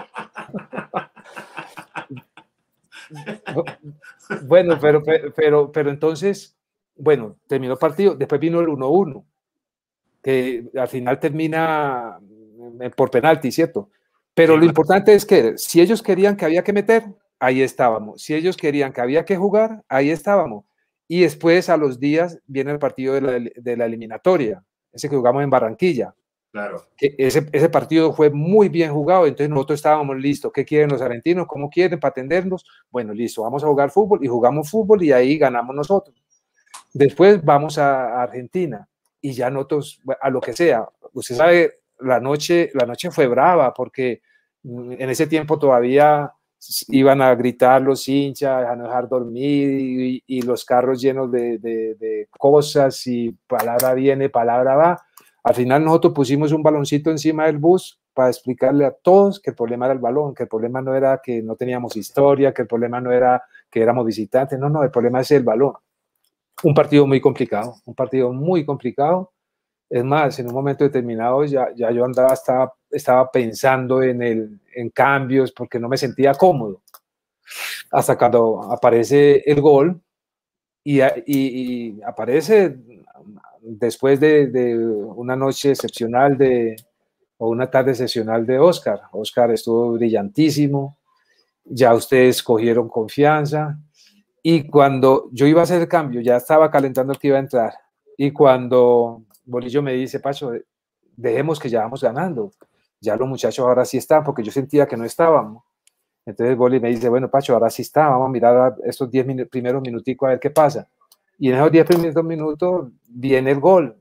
[SPEAKER 4] bueno, pero entonces, bueno, terminó el partido, después vino el 1-1, que al final termina por penalti, ¿cierto? Pero sí, lo importante es que si ellos querían que había que meter, ahí estábamos. Si ellos querían que había que jugar, ahí estábamos. Y después, a los días, viene el partido de la eliminatoria, ese que jugamos en Barranquilla.
[SPEAKER 3] Claro.
[SPEAKER 4] Ese partido fue muy bien jugado, entonces nosotros estábamos listos. ¿Qué quieren los argentinos? ¿Cómo quieren para atendernos? Bueno, listo, vamos a jugar fútbol, y jugamos fútbol, y ahí ganamos nosotros. Después vamos a Argentina, y ya nosotros, a lo que sea. Usted sabe, la noche fue brava, porque en ese tiempo todavía iban a gritar los hinchas, a no dejar dormir, y los carros llenos de cosas, y palabra viene, palabra va. Al final nosotros pusimos un baloncito encima del bus para explicarle a todos que el problema era el balón, que el problema no era que no teníamos historia, que el problema no era que éramos visitantes, no, el problema es el balón. Un partido muy complicado, Es más, en un momento determinado ya yo andaba hasta estaba pensando en cambios porque no me sentía cómodo. Hasta cuando aparece el gol y aparece después de una noche excepcional o una tarde excepcional de Oscar. Oscar estuvo brillantísimo, ya ustedes cogieron confianza y cuando yo iba a hacer el cambio, ya estaba calentando el que iba a entrar y cuando Bolillo me dice, Pacho, dejemos que ya vamos ganando, ya los muchachos ahora sí están, porque yo sentía que no estábamos. Entonces Boli me dice, bueno, Pacho, ahora sí está, vamos a mirar estos 10 primeros minuticos a ver qué pasa. Y en esos 10 primeros minutos viene el gol,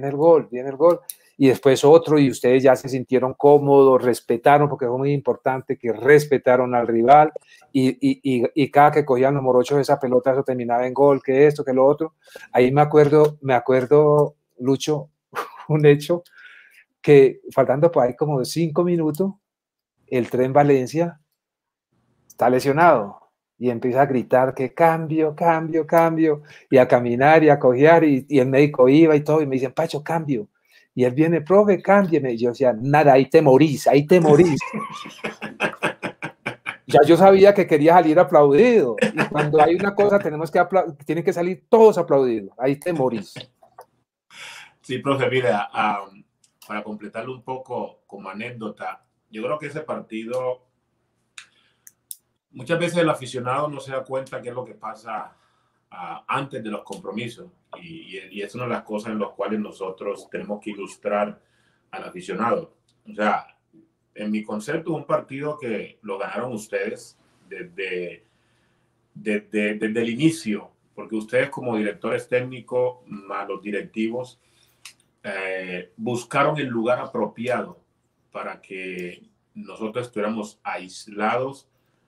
[SPEAKER 4] y después otro, y ustedes ya se sintieron cómodos, respetaron, porque fue muy importante que respetaron al rival, y cada que cogían los morochos esa pelota, eso terminaba en gol, que esto, que lo otro. Ahí me acuerdo, Lucho, un hecho, que faltando por ahí como 5 minutos, el Tren Valencia está lesionado y empieza a gritar que cambio, y a caminar y a cojear, y el médico iba y todo, y me dicen, Pacho, cambio. Y él viene, profe, cámbieme. Y yo decía, nada, ahí te morís. Ya yo sabía que quería salir aplaudido. Y cuando hay una cosa, tienen que salir todos aplaudidos. Ahí te morís.
[SPEAKER 3] Sí, profe, mira, para completarlo un poco como anécdota, yo creo que ese partido, muchas veces el aficionado no se da cuenta qué es lo que pasa antes de los compromisos, y es una de las cosas en las cuales nosotros tenemos que ilustrar al aficionado. O sea, en mi concepto es un partido que lo ganaron ustedes desde el inicio, porque ustedes como directores técnicos más los directivos buscaron el lugar apropiado para que nosotros estuviéramos aislados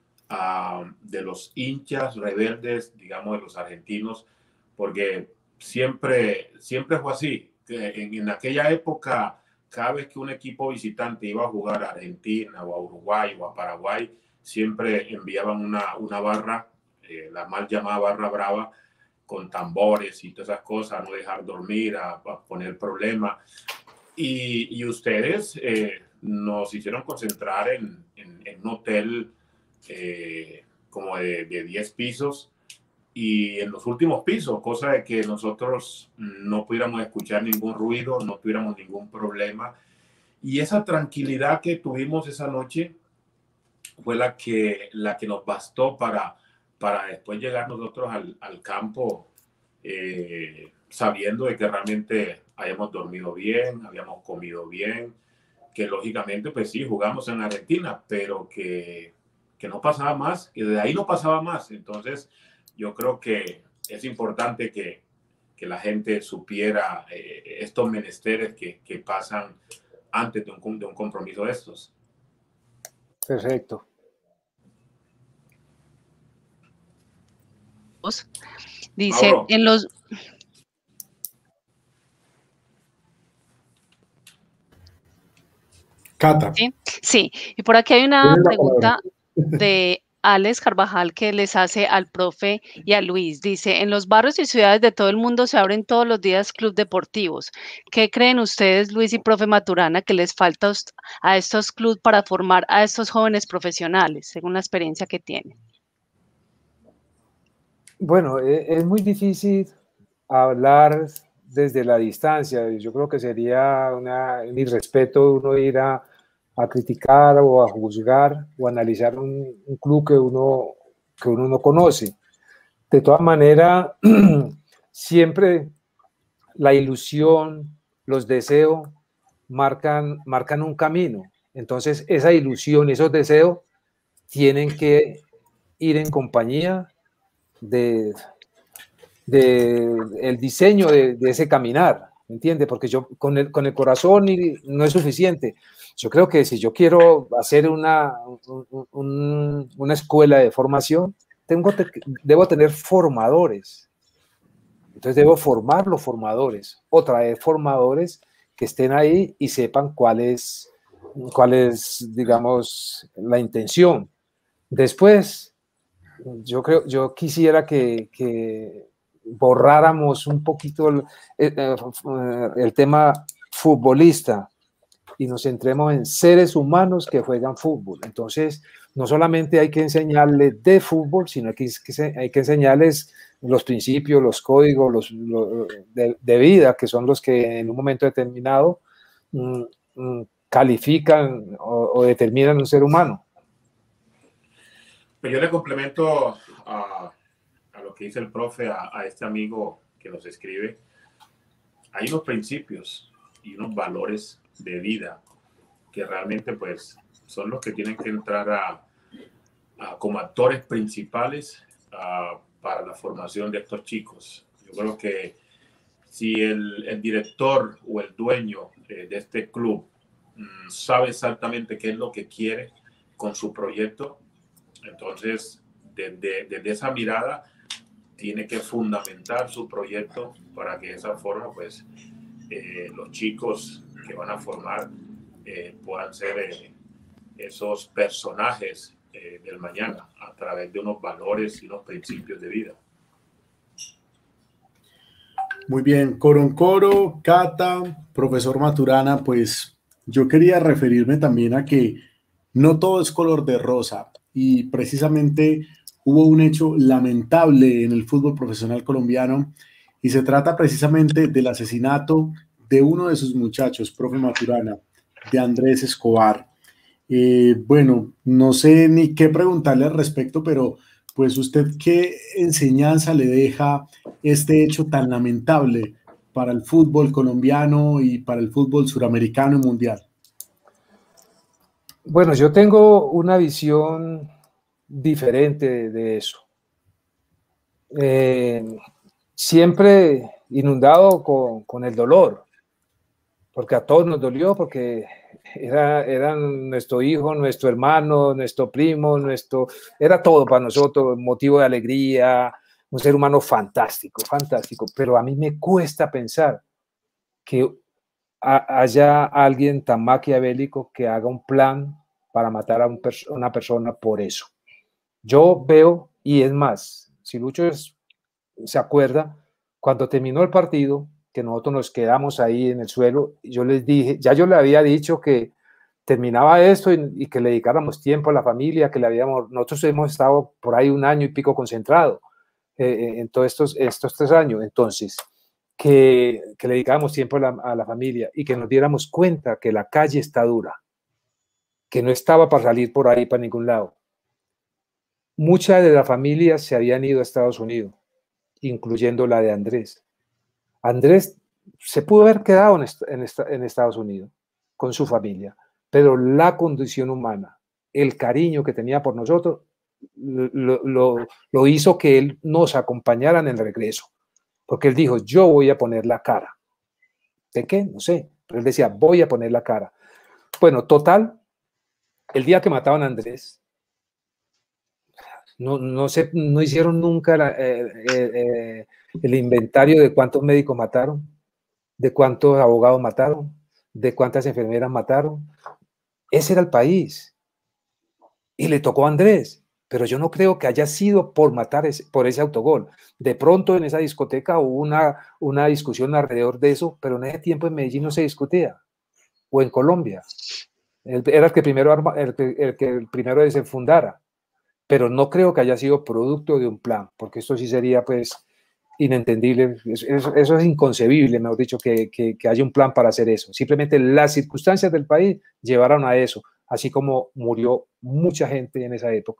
[SPEAKER 3] de los hinchas rebeldes, digamos, de los argentinos, porque siempre fue así. En aquella época, cada vez que un equipo visitante iba a jugar a Argentina o a Uruguay o a Paraguay, siempre enviaban una barra, la mal llamada barra brava, con tambores y todas esas cosas, a no dejar dormir, a poner problemas. Y ustedes nos hicieron concentrar en un hotel como de 10 pisos y en los últimos pisos, cosa de que nosotros no pudiéramos escuchar ningún ruido, no tuviéramos ningún problema. Y esa tranquilidad que tuvimos esa noche fue la que nos bastó para después llegar nosotros al campo sabiendo de que realmente habíamos dormido bien, habíamos comido bien, que lógicamente pues sí, jugamos en Argentina, pero que no pasaba más, que de ahí no pasaba más. Entonces yo creo que es importante que la gente supiera estos menesteres que pasan antes de un compromiso de estos.
[SPEAKER 4] Perfecto.
[SPEAKER 2] Dice, Mauro, en los...
[SPEAKER 1] Cata.
[SPEAKER 2] Sí, y por aquí hay una pregunta de Alex Carvajal que les hace al profe y a Luis. Dice, en los barrios y ciudades de todo el mundo se abren todos los días clubes deportivos. ¿Qué creen ustedes, Luis y profe Maturana, que les falta a estos clubes para formar a estos jóvenes profesionales, según la experiencia que tienen?
[SPEAKER 4] Bueno, es muy difícil hablar desde la distancia. Yo creo que sería un irrespeto uno ir a criticar o a juzgar o a analizar un club que uno no conoce. De todas maneras, siempre la ilusión, los deseos marcan un camino. Entonces, esa ilusión y esos deseos tienen que ir en compañía del diseño de ese caminar, ¿me entiende? Porque yo con el corazón no es suficiente. Yo creo que si yo quiero hacer una escuela de formación, debo tener formadores. Entonces debo formar los formadores o traer formadores que estén ahí y sepan cuál es, digamos, la intención. Después, yo quisiera que borráramos un poquito el tema futbolista y nos centremos en seres humanos que juegan fútbol. Entonces, no solamente hay que enseñarles de fútbol, sino hay que enseñarles los principios, los códigos de vida, que son los que en un momento determinado califican o determinan un ser humano.
[SPEAKER 3] Pues yo le complemento a lo que dice el profe, a este amigo que nos escribe. Hay unos principios y unos valores de vida que realmente pues son los que tienen que entrar como actores principales para la formación de estos chicos. Yo creo que si el director o el dueño de este club sabe exactamente qué es lo que quiere con su proyecto, entonces desde esa mirada tiene que fundamentar su proyecto para que de esa forma pues los chicos que van a formar puedan ser esos personajes del mañana a través de unos valores y unos principios de vida.
[SPEAKER 1] Muy bien, Coroncoro, Cata, profesor Maturana, pues yo quería referirme también a que no todo es color de rosa y precisamente hubo un hecho lamentable en el fútbol profesional colombiano y se trata precisamente del asesinato de uno de sus muchachos, profe Maturana, de Andrés Escobar. Bueno, no sé ni qué preguntarle al respecto, pero pues usted qué enseñanza le deja este hecho tan lamentable para el fútbol colombiano y para el fútbol suramericano y mundial.
[SPEAKER 4] Bueno, yo tengo una visión diferente de eso. Siempre inundado con el dolor, porque a todos nos dolió, porque era nuestro hijo, nuestro hermano, nuestro primo, era todo para nosotros, motivo de alegría, un ser humano fantástico, fantástico, pero a mí me cuesta pensar que haya alguien tan maquiavélico que haga un plan para matar a una persona por eso. Yo veo, y es más, si Lucho se acuerda, cuando terminó el partido, que nosotros nos quedamos ahí en el suelo, yo les dije, ya yo le había dicho que terminaba esto y que le dedicáramos tiempo a la familia, nosotros hemos estado por ahí 1 año y pico concentrado en todos estos 3 años, entonces, que le dedicáramos tiempo a la familia y que nos diéramos cuenta que la calle está dura, que no estaba para salir por ahí para ningún lado. Muchas de las familias se habían ido a Estados Unidos, incluyendo la de Andrés. Andrés se pudo haber quedado en Estados Unidos con su familia, pero la condición humana, el cariño que tenía por nosotros, lo hizo que él nos acompañara en el regreso, porque él dijo, yo voy a poner la cara. ¿De qué? No sé, pero él decía, voy a poner la cara. Bueno, total, el día que mataban a Andrés, no hicieron nunca el inventario de cuántos médicos mataron, de cuántos abogados mataron, de cuántas enfermeras mataron. Ese era el país. Y le tocó a Andrés, pero yo no creo que haya sido por matar por ese autogol. De pronto en esa discoteca hubo una discusión alrededor de eso, pero en ese tiempo en Medellín no se discutía, o en Colombia. Era el que primero desenfundara. Pero no creo que haya sido producto de un plan, porque esto sí sería pues inentendible, eso es inconcebible, mejor dicho, que haya un plan para hacer eso. Simplemente las circunstancias del país llevaron a eso, así como murió mucha gente en esa época.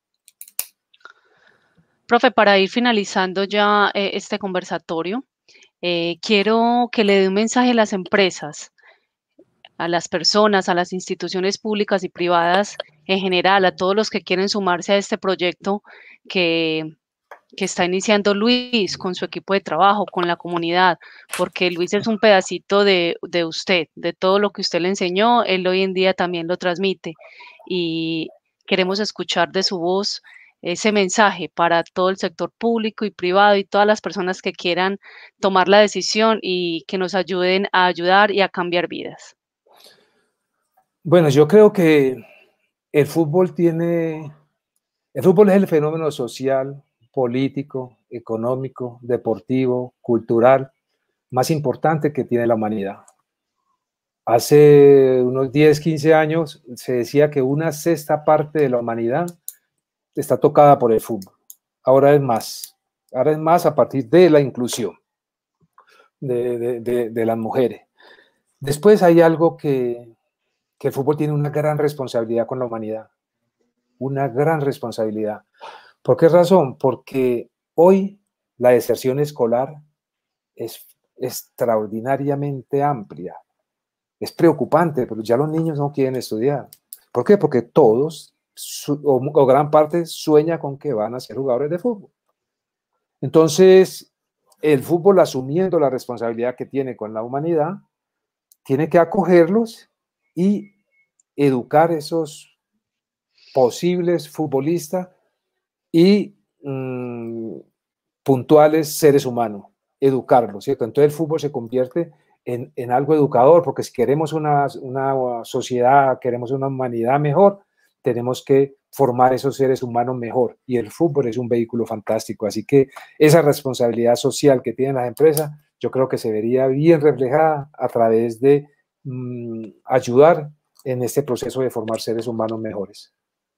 [SPEAKER 2] Profe, para ir finalizando ya este conversatorio, quiero que le dé un mensaje a las empresas, a las personas, a las instituciones públicas y privadas en general, a todos los que quieren sumarse a este proyecto que está iniciando Luis con su equipo de trabajo, con la comunidad, porque Luis es un pedacito de usted, de todo lo que usted le enseñó, él hoy en día también lo transmite y queremos escuchar de su voz ese mensaje para todo el sector público y privado y todas las personas que quieran tomar la decisión y que nos ayuden a ayudar y a cambiar vidas.
[SPEAKER 4] Bueno, yo creo que el fútbol es el fenómeno social, político, económico, deportivo, cultural más importante que tiene la humanidad. Hace unos 10, 15 años se decía que una sexta parte de la humanidad está tocada por el fútbol. Ahora es más. Ahora es más a partir de la inclusión de las mujeres. Después hay algo que el fútbol tiene una gran responsabilidad con la humanidad. Una gran responsabilidad. ¿Por qué razón? Porque hoy la deserción escolar es extraordinariamente amplia. Es preocupante, pero ya los niños no quieren estudiar. ¿Por qué? Porque todos, o gran parte, sueña con que van a ser jugadores de fútbol. Entonces, el fútbol, asumiendo la responsabilidad que tiene con la humanidad, tiene que acogerlos y educar esos posibles futbolistas y puntuales seres humanos, educarlos, ¿cierto? Entonces el fútbol se convierte en algo educador, porque si queremos una sociedad, queremos una humanidad mejor, tenemos que formar esos seres humanos mejor, y el fútbol es un vehículo fantástico. Así que esa responsabilidad social que tienen las empresas, yo creo que se vería bien reflejada a través de ayudar en este proceso de formar seres humanos mejores.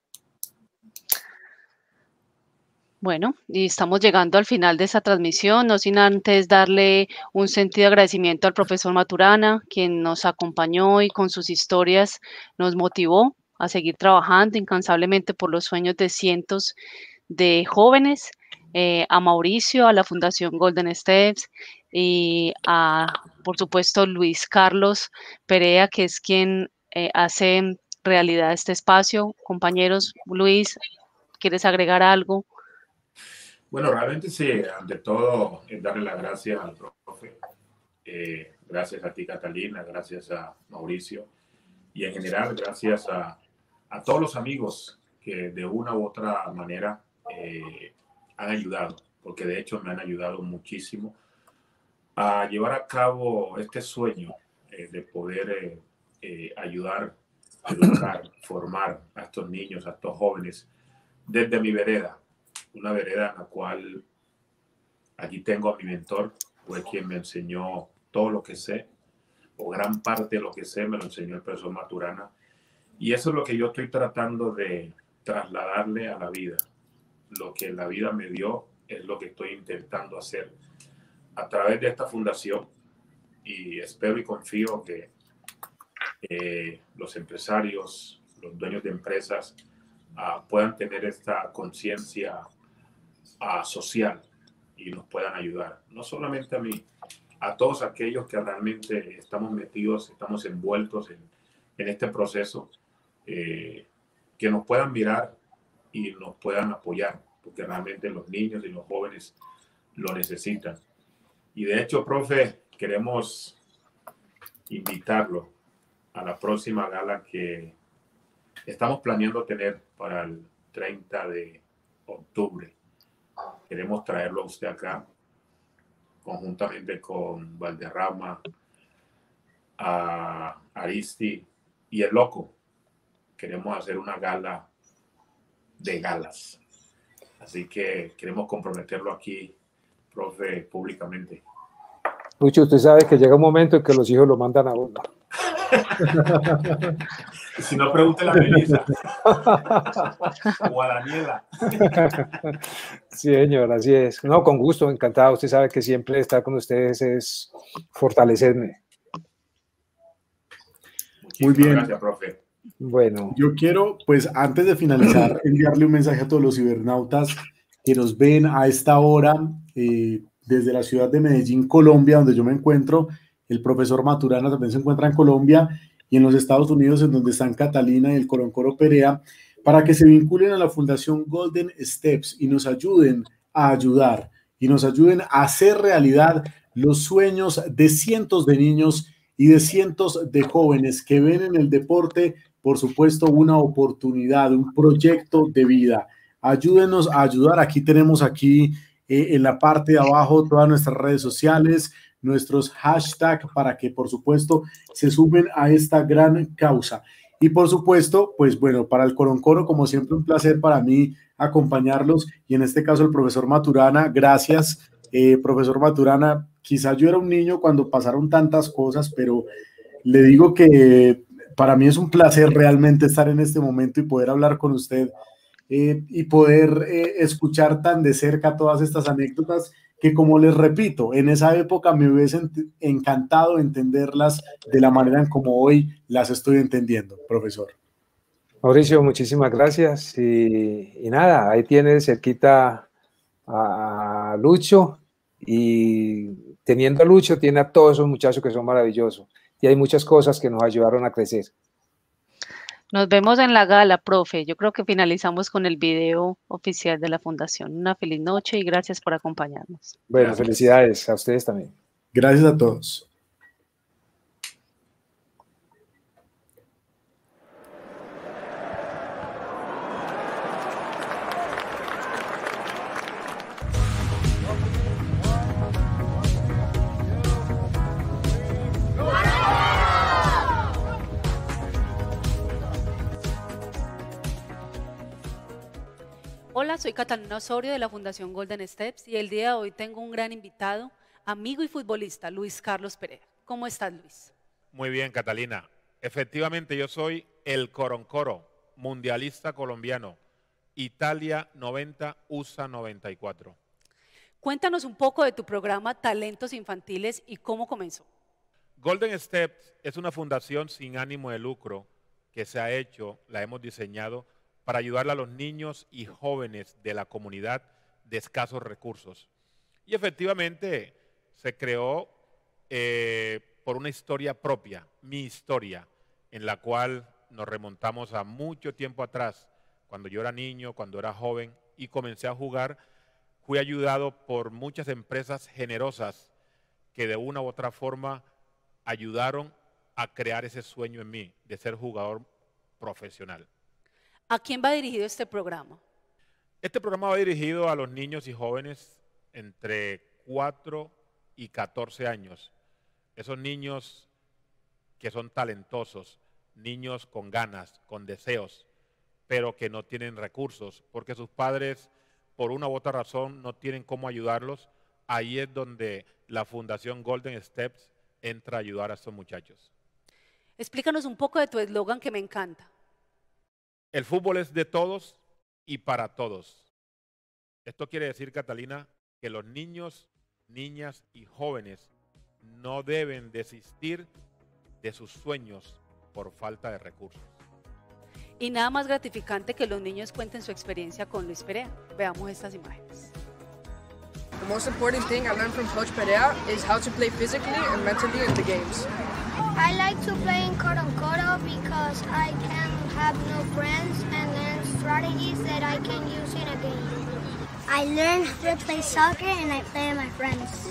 [SPEAKER 2] Bueno, y estamos llegando al final de esta transmisión, no sin antes darle un sentido de agradecimiento al profesor Maturana, quien nos acompañó y con sus historias nos motivó a seguir trabajando incansablemente por los sueños de cientos de jóvenes, a Mauricio, a la Fundación Golden Steps y a, por supuesto, Luis Carlos Perea, que es quien hace realidad este espacio. Compañeros, Luis, ¿quieres agregar algo?
[SPEAKER 3] Bueno, realmente sí, ante todo, darle las gracias al profe, gracias a ti, Catalina, gracias a Mauricio, y en general gracias a todos los amigos que de una u otra manera han ayudado, porque de hecho me han ayudado muchísimo a llevar a cabo este sueño de poder ayudar, educar, formar a estos niños, a estos jóvenes, desde mi vereda. Una vereda en la cual aquí tengo a mi mentor, fue quien me enseñó todo lo que sé, o gran parte de lo que sé me lo enseñó el profesor Maturana. Y eso es lo que yo estoy tratando de trasladarle a la vida. Lo que la vida me dio es lo que estoy intentando hacer a través de esta fundación, y espero y confío que los empresarios, los dueños de empresas puedan tener esta conciencia social y nos puedan ayudar, no solamente a mí, a todos aquellos que realmente estamos metidos, estamos envueltos en este proceso, que nos puedan mirar y nos puedan apoyar, porque realmente los niños y los jóvenes lo necesitan. Y de hecho, profe, queremos invitarlo a la próxima gala que estamos planeando tener para el 30 de octubre. Queremos traerlo a usted acá, conjuntamente con Valderrama, a Aristi y el Loco. Queremos hacer una gala de galas. Así que queremos comprometerlo aquí, profe, públicamente.
[SPEAKER 4] Lucho, usted sabe que llega un momento en que los hijos lo mandan a uno.
[SPEAKER 3] Si no, pregúntele a Melissa o a Daniela.
[SPEAKER 4] Sí, señor, así es. No, con gusto, encantado. Usted sabe que siempre estar con ustedes es fortalecerme.
[SPEAKER 3] Muy bien. Gracias, profe.
[SPEAKER 4] Bueno.
[SPEAKER 1] Yo quiero, pues, antes de finalizar, enviarle un mensaje a todos los cibernautas que nos ven a esta hora desde la ciudad de Medellín, Colombia, donde yo me encuentro. El profesor Maturana también se encuentra en Colombia, y en los Estados Unidos, en donde están Catalina y el Coroncoro Perea, para que se vinculen a la Fundación Golden Steps y nos ayuden a ayudar y nos ayuden a hacer realidad los sueños de cientos de niños y de cientos de jóvenes que ven en el deporte, por supuesto, una oportunidad, un proyecto de vida. Ayúdenos a ayudar. Aquí tenemos en la parte de abajo todas nuestras redes sociales, nuestros hashtags, para que por supuesto se sumen a esta gran causa. Y por supuesto, pues bueno, para el Coroncoro, como siempre, un placer para mí acompañarlos, y en este caso el profesor Maturana. Gracias, profesor Maturana. Quizá yo era un niño cuando pasaron tantas cosas, pero le digo que para mí es un placer realmente estar en este momento y poder hablar con usted y poder escuchar tan de cerca todas estas anécdotas que, como les repito, en esa época me hubiese encantado entenderlas de la manera en como hoy las estoy entendiendo, profesor.
[SPEAKER 4] Mauricio, muchísimas gracias y nada, ahí tienes cerquita a Lucho, y teniendo a Lucho tiene a todos esos muchachos que son maravillosos y hay muchas cosas que nos ayudaron a crecer.
[SPEAKER 2] Nos vemos en la gala, profe. Yo creo que finalizamos con el video oficial de la fundación. Una feliz noche y gracias por acompañarnos.
[SPEAKER 4] Bueno,
[SPEAKER 3] Gracias.
[SPEAKER 4] felicidades a ustedes también.
[SPEAKER 1] Gracias a todos.
[SPEAKER 2] Hola, soy Catalina Osorio de la Fundación Golden Steps y el día de hoy tengo un gran invitado, amigo y futbolista, Luis Carlos Perea. ¿Cómo estás, Luis?
[SPEAKER 3] Muy bien, Catalina. Efectivamente, yo soy el Coroncoro, mundialista colombiano, Italia 90, USA 94.
[SPEAKER 2] Cuéntanos un poco de tu programa Talentos Infantiles y cómo comenzó.
[SPEAKER 3] Golden Steps es una fundación sin ánimo de lucro que se ha hecho, la hemos diseñado para ayudarle a los niños y jóvenes de la comunidad de escasos recursos. Y efectivamente se creó por una historia propia, mi historia, en la cual nos remontamos a mucho tiempo atrás, cuando yo era niño, cuando era joven y comencé a jugar. Fui ayudado por muchas empresas generosas que de una u otra forma ayudaron a crear ese sueño en mí de ser jugador profesional.
[SPEAKER 2] ¿A quién va dirigido este programa?
[SPEAKER 3] Este programa va dirigido a los niños y jóvenes entre 4 y 14 años. Esos niños que son talentosos, niños con ganas, con deseos, pero que no tienen recursos porque sus padres, por una u otra razón, no tienen cómo ayudarlos. Ahí es donde la Fundación Golden Steps entra a ayudar a estos muchachos.
[SPEAKER 2] Explícanos un poco de tu eslogan que me encanta.
[SPEAKER 3] El fútbol es de todos y para todos. Esto quiere decir, Catalina, que los niños, niñas y jóvenes no deben desistir de sus sueños por falta de recursos.
[SPEAKER 2] Y nada más gratificante que los niños cuenten su experiencia con Luis Perea. Veamos estas imágenes.
[SPEAKER 5] The most important thing I learned from Coach Perea is how to play physically and mentally in the games.
[SPEAKER 6] I like to play in Coroncoro because I can have no friends and learn strategies that I can use in a game. I learn how to play soccer and I play with my friends.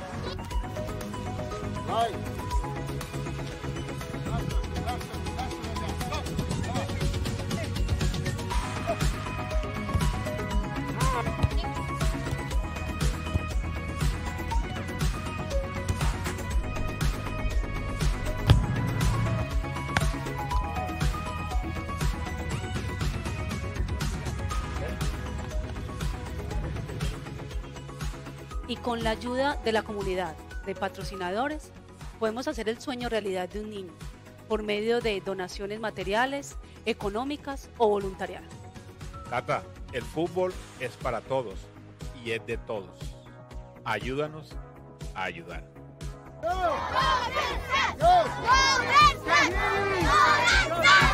[SPEAKER 2] Y con la ayuda de la comunidad, de patrocinadores, podemos hacer el sueño realidad de un niño por medio de donaciones materiales, económicas o voluntariado.
[SPEAKER 3] Cata, el fútbol es para todos y es de todos. Ayúdanos a ayudar.
[SPEAKER 6] ¡Go, Golden Steps! ¡Go, Golden Steps! ¡Go, Golden Steps!